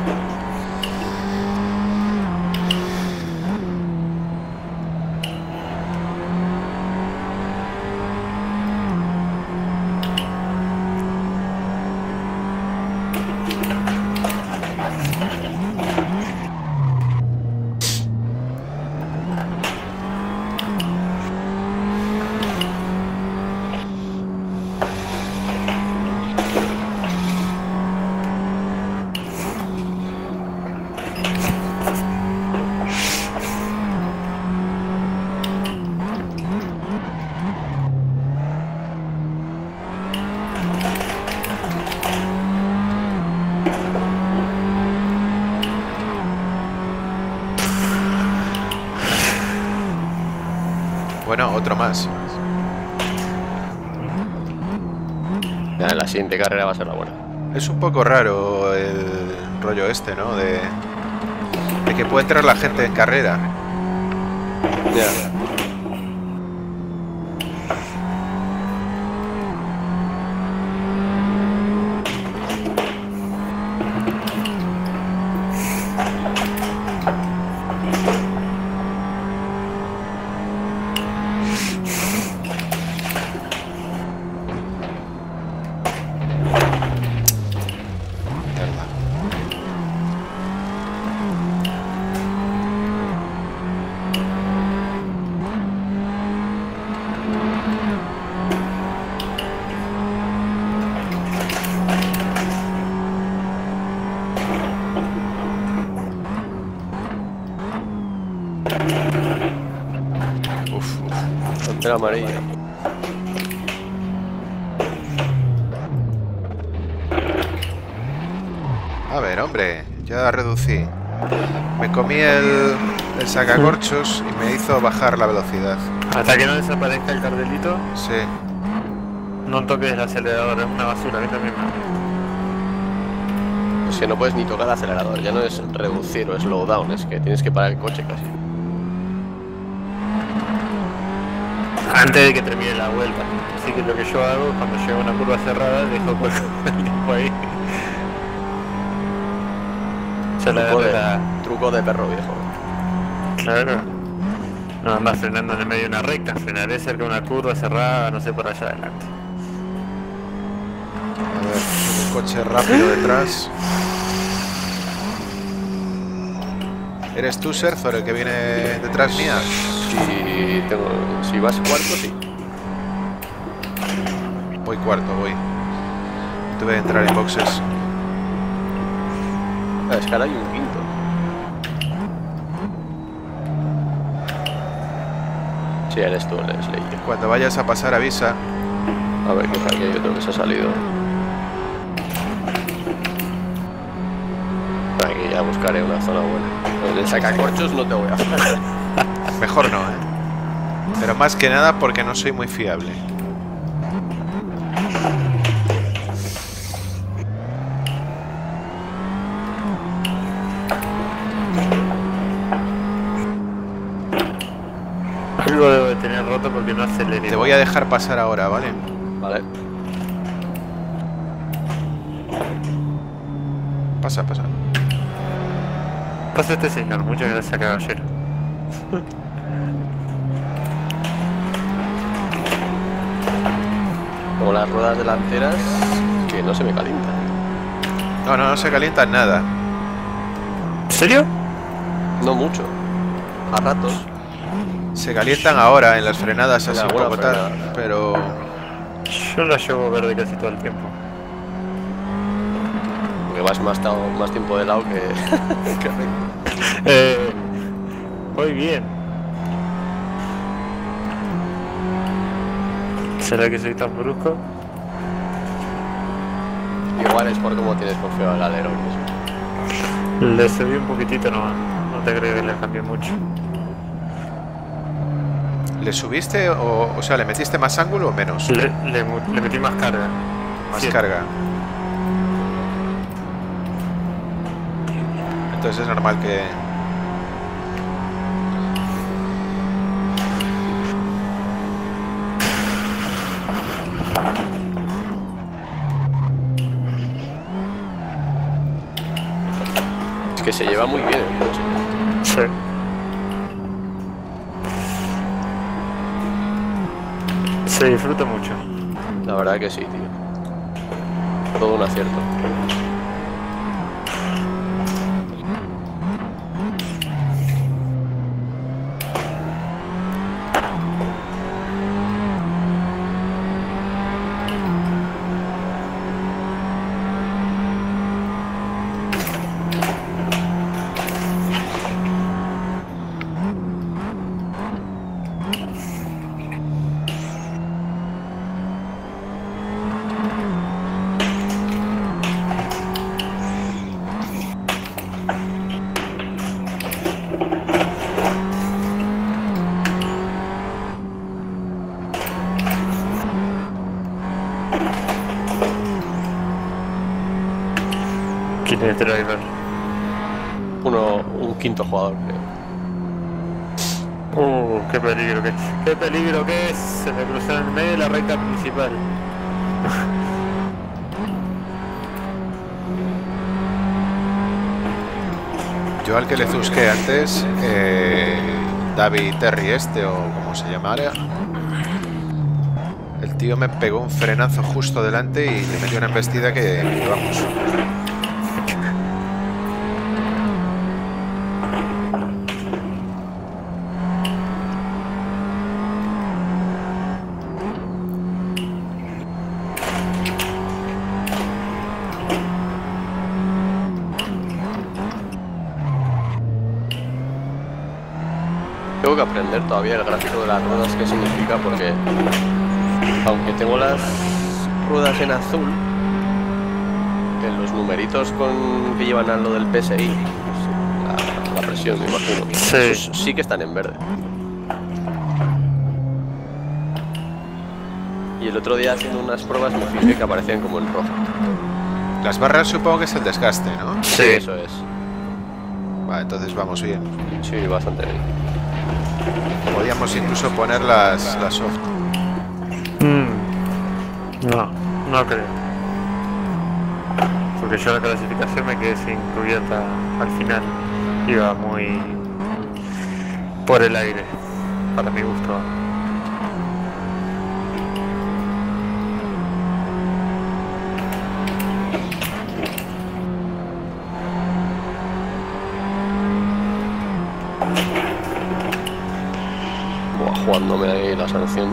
Bueno, otro más. Ya, la siguiente carrera va a ser la buena. Es un poco raro el rollo este, ¿no? De, de que puede entrar la gente en carrera. Ya. Uf, uf. Bandera amarilla. A ver, hombre, ya reducí. Me comí el, el sacacorchos y me hizo bajar la velocidad. Hasta que no desaparezca el cartelito, Sí. no toques el acelerador, es una basura, a mí también me... Es que no puedes ni tocar el acelerador, ya no es reducir o slow down, es que tienes que parar el coche casi. Antes de que termine la vuelta. Así que lo que yo hago, cuando llego a una curva cerrada, dejo el tiempo ahí. Ya la Truco de, la... truco de perro viejo. Claro. No andas frenando en el medio de una recta, frenaré cerca de una curva cerrada, no sé, por allá adelante. A ver, un coche rápido detrás. ¿Eres tú, Serzor, el que viene detrás mía? Si, tengo, si vas cuarto, sí. Voy cuarto, voy. Tuve que entrar en boxes. Ah, es que ahora hay un quinto. Sí, eres tú, eres Ley. Cuando vayas a pasar, avisa. A ver, que aquí hay otro que se ha salido. Aquí ya buscaré una zona buena. El sacacorchos no te voy a hacer. Mejor no, ¿eh? Pero más que nada porque no soy muy fiable. Algo debo de tener roto porque no aceleré. Te voy a dejar pasar ahora, ¿vale? Vale. Pasa, pasa. Pasa este señor, muchas gracias, caballero. Como las ruedas delanteras que no se me calientan. No, no, no se calientan nada. ¿En serio? No mucho. A ratos. Se calientan ahora en las frenadas así un alguna poco tal, frenada. pero... Yo la llevo verde casi todo el tiempo. Porque vas más, tao- más tiempo de lado que... que recto. Eh, voy bien. ¿Será que soy tan brusco? Igual es por cómo tienes confiado el alerón. Eso. Le subí un poquitito nomás. No te creo que le cambié mucho. ¿Le subiste o, o sea, le metiste más ángulo o menos? Le, le, mu- le metí más carga. Más Siete. carga. Entonces es normal que... Es que se lleva muy bien el coche. Sí. Se disfruta mucho. La verdad que sí, tío. Todo un acierto. ¿Quién es driver? Uno, un quinto jugador, creo. Uh, qué peligro que qué peligro que es. Se me cruzó en el medio de la recta principal. Yo al que le zusqué antes, eh, David Terry este o como se llamara, el tío me pegó un frenazo justo delante y le metió una embestida que, que vamos. Tengo que aprender todavía el gráfico de las ruedas, qué significa, porque aunque tengo las ruedas en azul, en los numeritos con que llevan a lo del P S I, la, la presión, me imagino, Sí. esos sí que están en verde. Y el otro día haciendo unas pruebas me fijé que aparecían como en rojo. Las barras supongo que es el desgaste, ¿no? Sí, eso es. Vale, entonces vamos bien. Sí, bastante bien. Podríamos incluso poner las, las soft. Mm. No, no creo. Porque yo en la clasificación me quedé sin cubierta al final. Iba muy por el aire, para mi gusto. Buah, jugándome ahí la sanción.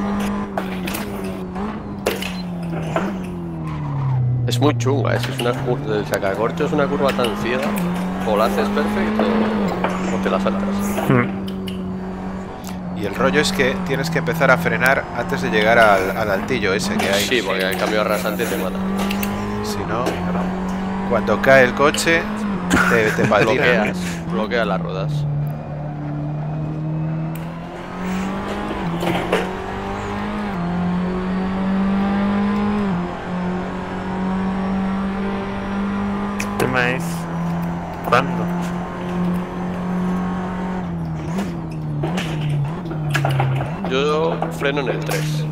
Es muy chunga, ¿eh? Si es una curva, el sacacorcho es una curva tan ciega, o la haces perfecto o te la saltas. Y Y el rollo es que tienes que empezar a frenar antes de llegar al, al altillo ese que hay. Sí, porque el cambio rasante te mata. Si no, cuando cae el coche, te, te patina. Bloqueas, bloqueas las ruedas. El tema es... ¿cuándo? Yo freno en el tres.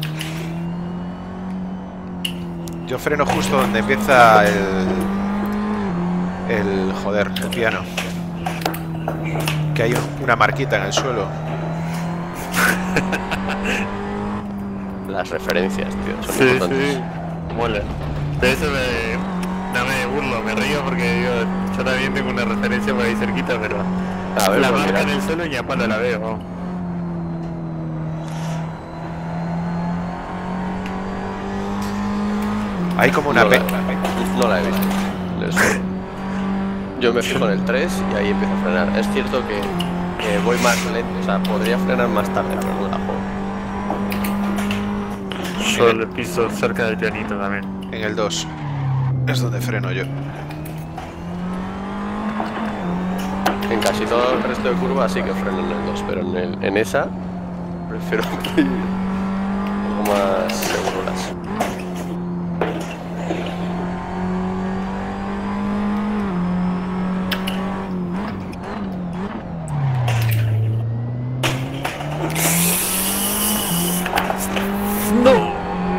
Yo freno justo donde empieza el... El... joder, el piano. Que hay un- una marquita en el suelo. Las referencias, tío, son Sí, importantes. sí, mola. De eso me, no me burlo, me río porque digo, yo también tengo una referencia por ahí cerquita, pero A ver, la pues marca mira. en el suelo y a palo la veo. Hay como una no, pe... la, no la he visto. Le suelo. Yo me fijo en el tres y ahí empiezo a frenar. Es cierto que, que voy más lento, o sea, podría frenar más tarde, pero no la juego. Yo le piso cerca del pianito también. En el dos. Es donde freno yo. En casi todo el resto de curvas sí que freno en el dos, pero en, el, en esa prefiero ir algo más seguras. ¡No!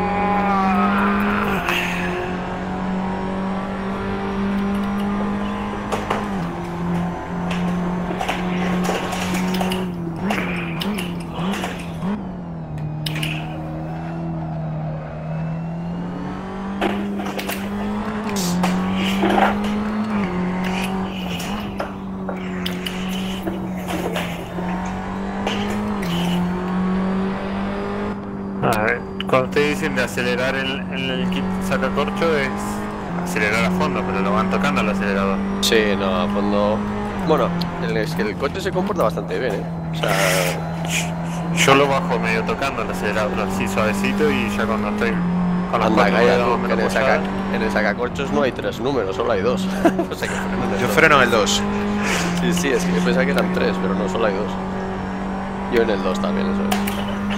A ver, cuando te dicen de acelerar el, el, el kit sacacorcho es acelerar a fondo, pero lo van tocando al acelerador. Sí, no, a fondo... Bueno, el, es que el coche se comporta bastante bien, ¿eh? O sea, Yo lo bajo medio tocando el acelerador así suavecito y ya cuando estoy con las anda, cuatro calla ruedas tú, más o que en menos el, saca, apoyadas. en el sacacorchos no hay tres números, solo hay dos. O sea que freno en el Yo dos. freno en el dos. Sí, sí, es que yo pensaba que eran tres, pero no, solo hay dos. Yo en el dos también, eso es.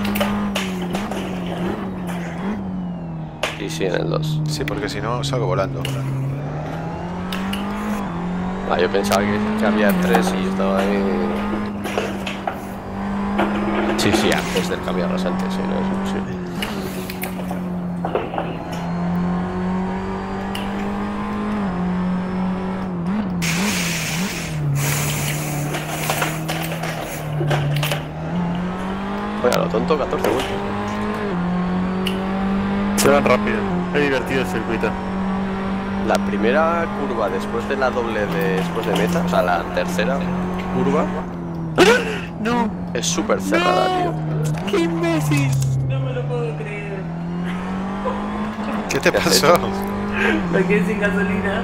Sí, sí, en el dos. Sí, porque si no salgo volando. Ah, yo pensaba que, que había tres y yo estaba ahí... Sí, sí, antes del cambio rasante, sí, no es imposible. Bueno, a lo tonto, catorce vueltas. Se van rápido, es divertido el circuito. La primera curva después de la doble de, después de meta, o sea, la tercera curva, No, es súper cerrada, tío. qué imbécil. No me lo puedo creer. ¿Qué te ¿Qué has pasó? Me quedé sin gasolina.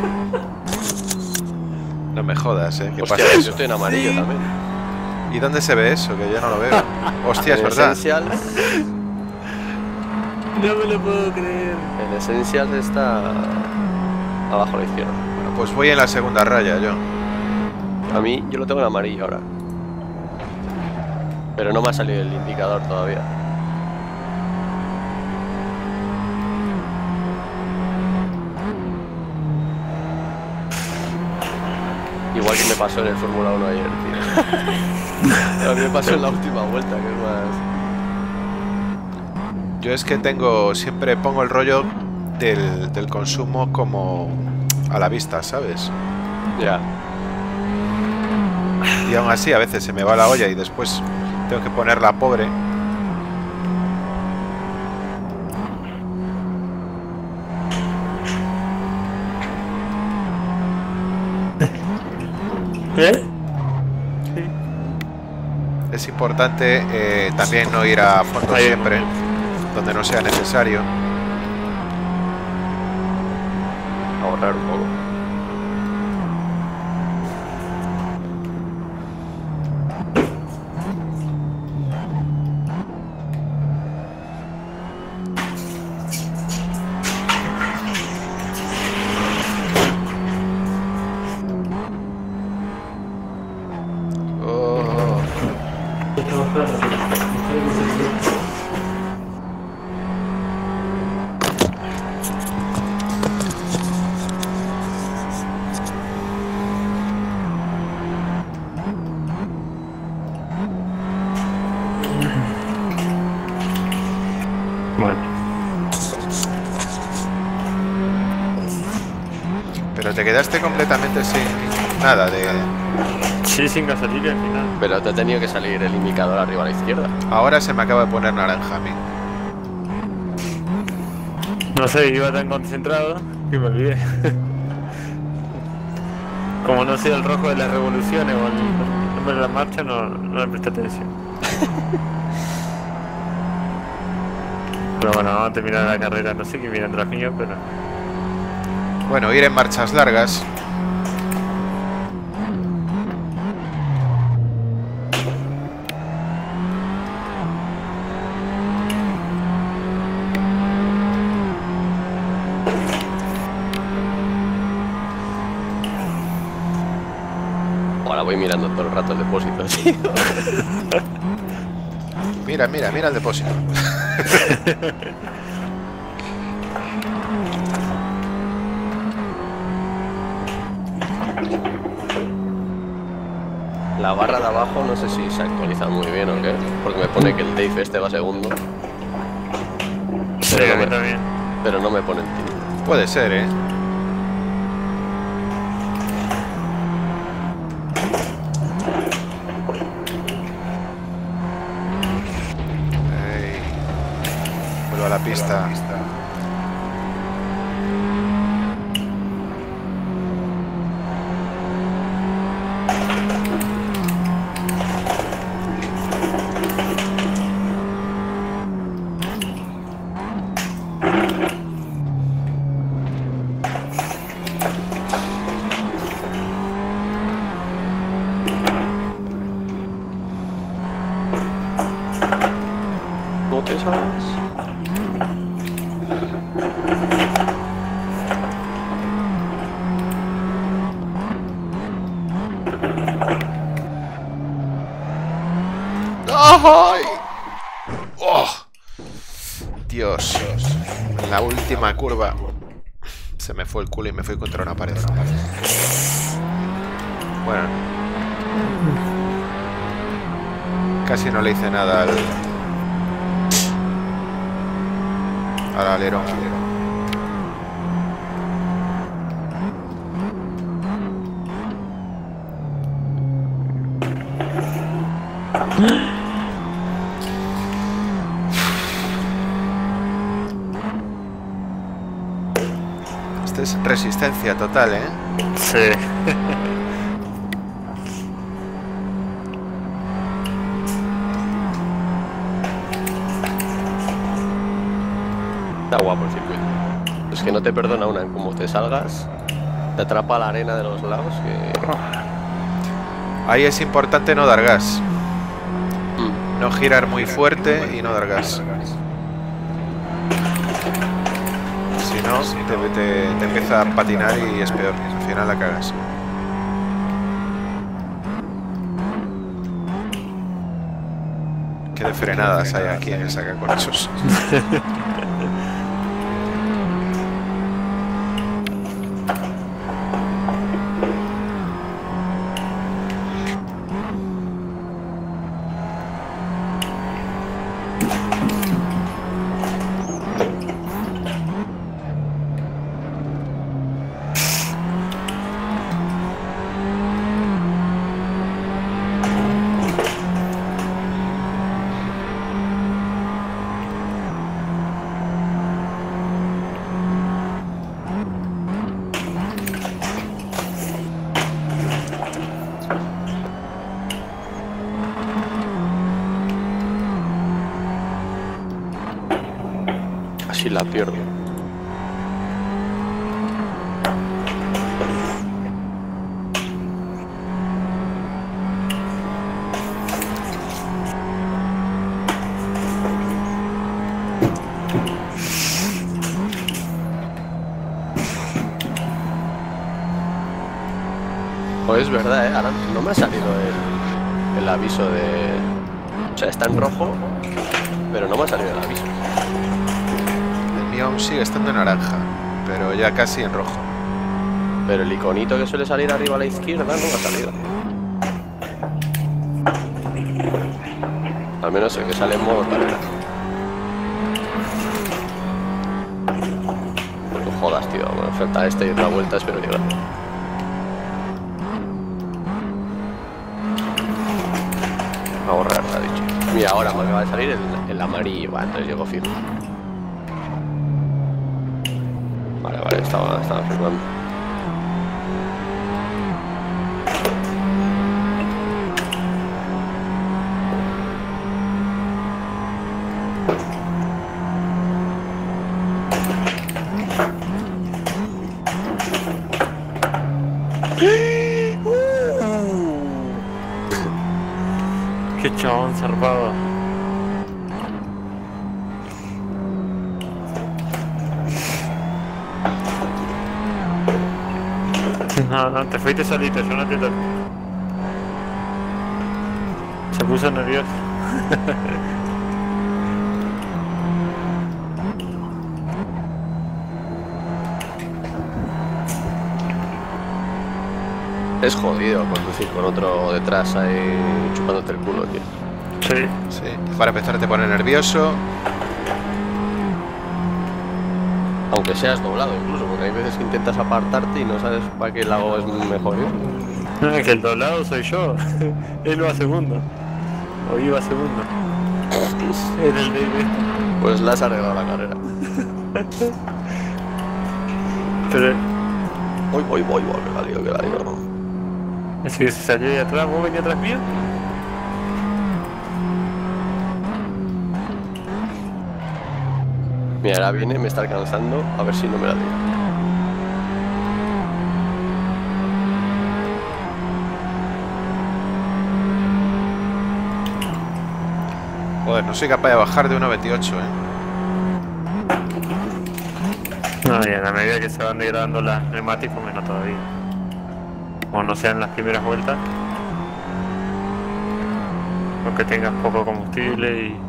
No me jodas, ¿eh? ¿Qué Hostia, pasa yo eso? estoy en amarillo Sí. también. ¿Y dónde se ve eso? Que yo no lo veo. Hostia, es En verdad. Essentials, No me lo puedo creer. en Essentials está abajo a la izquierda. Bueno, pues voy en la segunda raya yo. A mí, yo lo tengo en amarillo ahora. Pero no me ha salido el indicador todavía. Igual que me pasó en el Fórmula uno ayer, tío. A mí me pasó en la última vuelta, que es más... Yo es que tengo, siempre pongo el rollo del, del consumo como a la vista, ¿sabes? Ya. Y aún así a veces se me va la olla y después tengo que ponerla pobre. ¿Eh? Es importante eh, también no ir a fondo Ahí. siempre, donde no sea necesario. Ahorrar un poco. Pero te quedaste completamente sin nada de... Sí, sin gasolina al final. Pero te ha tenido que salir el indicador arriba a la izquierda. Ahora se me acaba de poner naranja a mí. No sé, iba tan concentrado que me olvidé. Como no sé el rojo de las revoluciones o el número de la marcha, no, no le presté atención. Pero bueno, vamos a terminar la carrera, no sé qué miran tras mío, pero... Bueno, ir en marchas largas. Ahora voy mirando todo el rato el depósito, tío. Mira, mira, mira el depósito. La barra de abajo no sé si se actualiza muy bien o qué, porque me pone que el Dave este va segundo. Sí, Pero a no mí me, también. pero no me pone el título. Puede ser, ¿eh? Ey. Vuelvo a la pista. ¿No te sabes? ¡Ay! ¡Oh! Dios. En la última curva se me fue el culo y me fui contra una pared. Bueno. Casi no le hice nada al... al alerón. Esto es resistencia total, ¿eh? Sí. Está guapo el circuito. Es que no te perdona una, como te salgas, te atrapa la arena de los lados que... Ahí es importante no dar gas. No girar muy fuerte y no dar gas. Si no, te, te, te empieza a patinar y es peor. Al final la cagas. Qué de frenadas hay aquí en el sacacorchos. Así la pierdo. Pues es verdad, ¿eh? Ahora no me ha salido el, el aviso de... O sea, está en rojo, pero no me ha salido el aviso. El mío aún sigue estando en naranja, pero ya casi en rojo. Pero el iconito que suele salir arriba a la izquierda no me ha salido. Al menos el que sale en modo carrera. jodas, tío. Me falta este y otra vuelta, espero llegar. A borrar, ha dicho. Mira, ahora me acaba de salir el, el amarillo. Va, entonces llego firme. Vale, vale, estaba, estaba firmando. Qué chabón zarpado. No, no, te fuiste solito, yo no te toqué. Se puso nervioso. Es jodido conducir con otro detrás ahí chupándote el culo, tío. Sí. Sí. Para empezar te pone nervioso. Aunque seas doblado incluso, porque hay veces que intentas apartarte y no sabes para qué lado es mejor ir. No, es que el doblado soy yo. Él va segundo. O iba segundo. En el de Pues le has arreglado la carrera. Pero... Voy, voy, voy, voy, que la lío, que la lío. Así que se salió de atrás, ¿vos venís atrás mío? Mira, ahora viene, me está alcanzando, a ver si no me la digo. Joder, no soy capaz de bajar de uno veintiocho, eh. No, y a la medida que se van degradando las neumáticos, menos todavía. O no sean las primeras vueltas. O que tengas poco combustible y...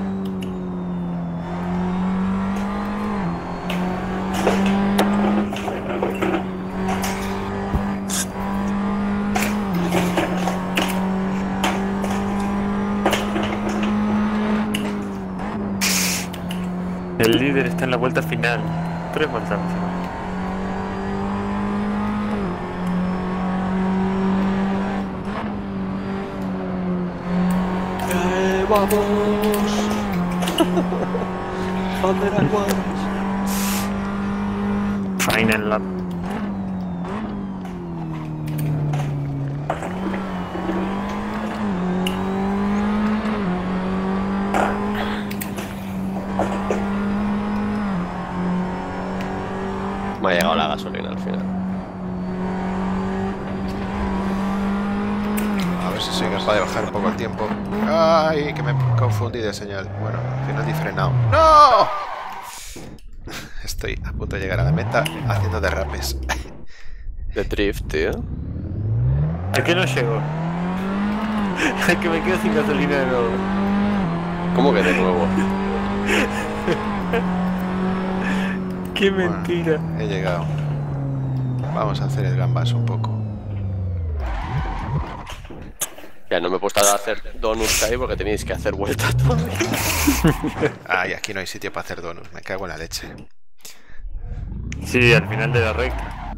El líder está en la vuelta final. Tres vueltas. ¡Eh, vamos! Bandera Guans. Final lap. Me ha llegado la gasolina al final. A ver si soy capaz de bajar un poco el tiempo. ¡Ay! Que me confundí de señal. Bueno, al final he frenado. ¡No! Estoy a punto de llegar a la meta haciendo derrapes. De drift, tío. ¿A qué no llego? Que me quedo sin gasolina de nuevo. ¿Cómo que de nuevo? ¡Qué mentira! Bueno, he llegado. Vamos a hacer el gambas un poco. Ya no me he puesto a hacer donuts ahí porque tenéis que hacer vueltas todavía. Ay, aquí no hay sitio para hacer donuts. Me cago en la leche. Sí, al final de la recta.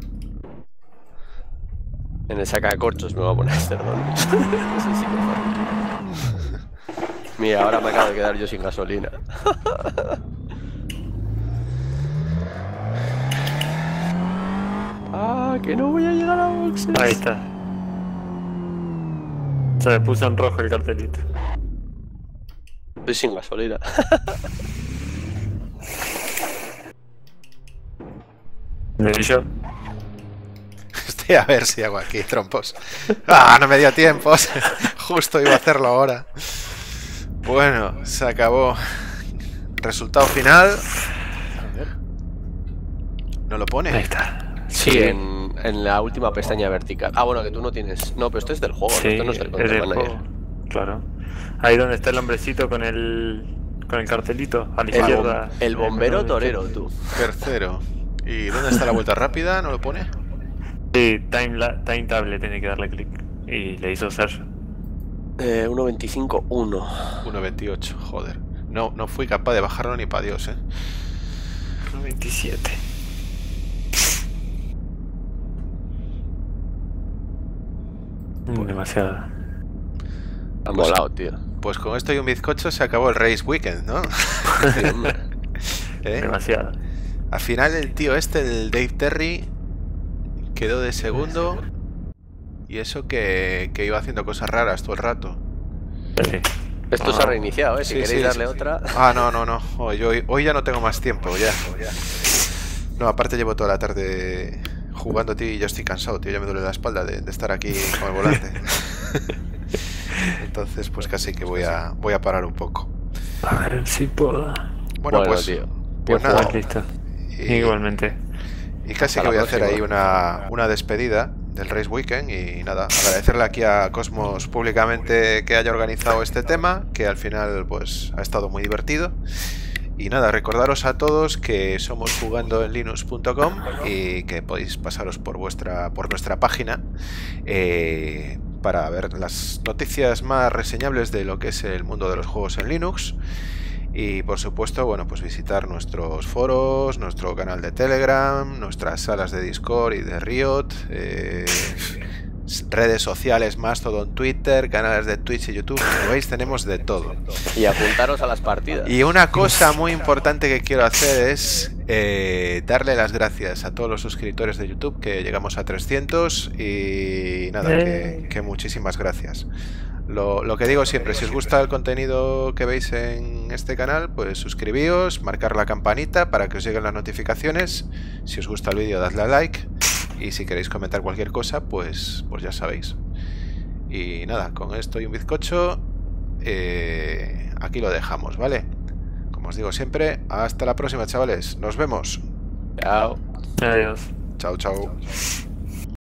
En el sacacorchos me voy a poner a hacer donuts. Eso sí que fue. Mira, ahora me acabo de quedar yo sin gasolina. Ah, que no voy a llegar a boxes. Ahí está. Se me puso en rojo el cartelito. Estoy sin gasolina. ¿Y yo? Estoy a ver si hago aquí trompos. ¡Ah! No me dio tiempo. Justo iba a hacerlo ahora. Bueno, se acabó. Resultado final. A ver. ¿No lo pone? Ahí está. Sí, en, en la última pestaña vertical. Ah, bueno, que tú no tienes... No, pero esto es del juego, Sí, ¿no? Esto no es del es Content del Manager. juego. Claro. Ahí donde está el hombrecito con el... Con el cartelito, a la El, izquierda. bom- el bombero torero, tú. Tercero. ¿Y dónde está la vuelta rápida? ¿No lo pone? Sí, time, la, time Table tiene que darle clic. Y le hizo Sergio. Eh, uno veinticinco uno. uno veintiocho, joder. No, no fui capaz de bajarlo ni para Dios, eh. uno veintisiete. Pues, Demasiado. Ha molado, tío. pues con esto y un bizcocho se acabó el Race Weekend, ¿no? Sí, hombre. ¿Eh? Demasiado. Al final el tío este, el Dave Terry, quedó de segundo. Y eso que, que iba haciendo cosas raras todo el rato. Sí. Esto se ha reiniciado, ¿eh? Si Sí, queréis sí, darle sí. otra. Ah, no, no, no. Hoy, hoy, hoy ya no tengo más tiempo, ya. No, aparte llevo toda la tarde jugando, tío, y yo estoy cansado, tío. Ya me duele la espalda de, de estar aquí con el volante. Entonces, pues casi que voy a, voy a parar un poco. A ver si puedo. Bueno, Bueno, pues, tío. pues Bien nada. jugado. Listo. Y, Igualmente. y casi Hasta que voy la a hacer ahí próxima. una, una despedida del Race Weekend y nada, agradecerle aquí a Cosmos públicamente que haya organizado este tema, que al final pues ha estado muy divertido. Y nada, recordaros a todos que somos jugando en linux punto com y que podéis pasaros por vuestra por nuestra página eh, para ver las noticias más reseñables de lo que es el mundo de los juegos en Linux. Y por supuesto, bueno, pues visitar nuestros foros, nuestro canal de Telegram, nuestras salas de Discord y de Riot, eh, redes sociales, Mastodon, Twitter, canales de Twitch y YouTube. Como veis, tenemos de todo. Y apuntaros a las partidas. Y una cosa muy importante que quiero hacer es eh, darle las gracias a todos los suscriptores de YouTube, que llegamos a trescientos y nada, que, que muchísimas gracias. Lo, lo que digo siempre, si os gusta el contenido que veis en este canal, pues suscribíos, marcar la campanita para que os lleguen las notificaciones. Si os gusta el vídeo, dadle a like. Y si queréis comentar cualquier cosa, pues, pues ya sabéis. Y nada, con esto y un bizcocho, eh, aquí lo dejamos, ¿vale? Como os digo siempre, hasta la próxima, chavales. Nos vemos. Chao. Adiós. Chao, chao.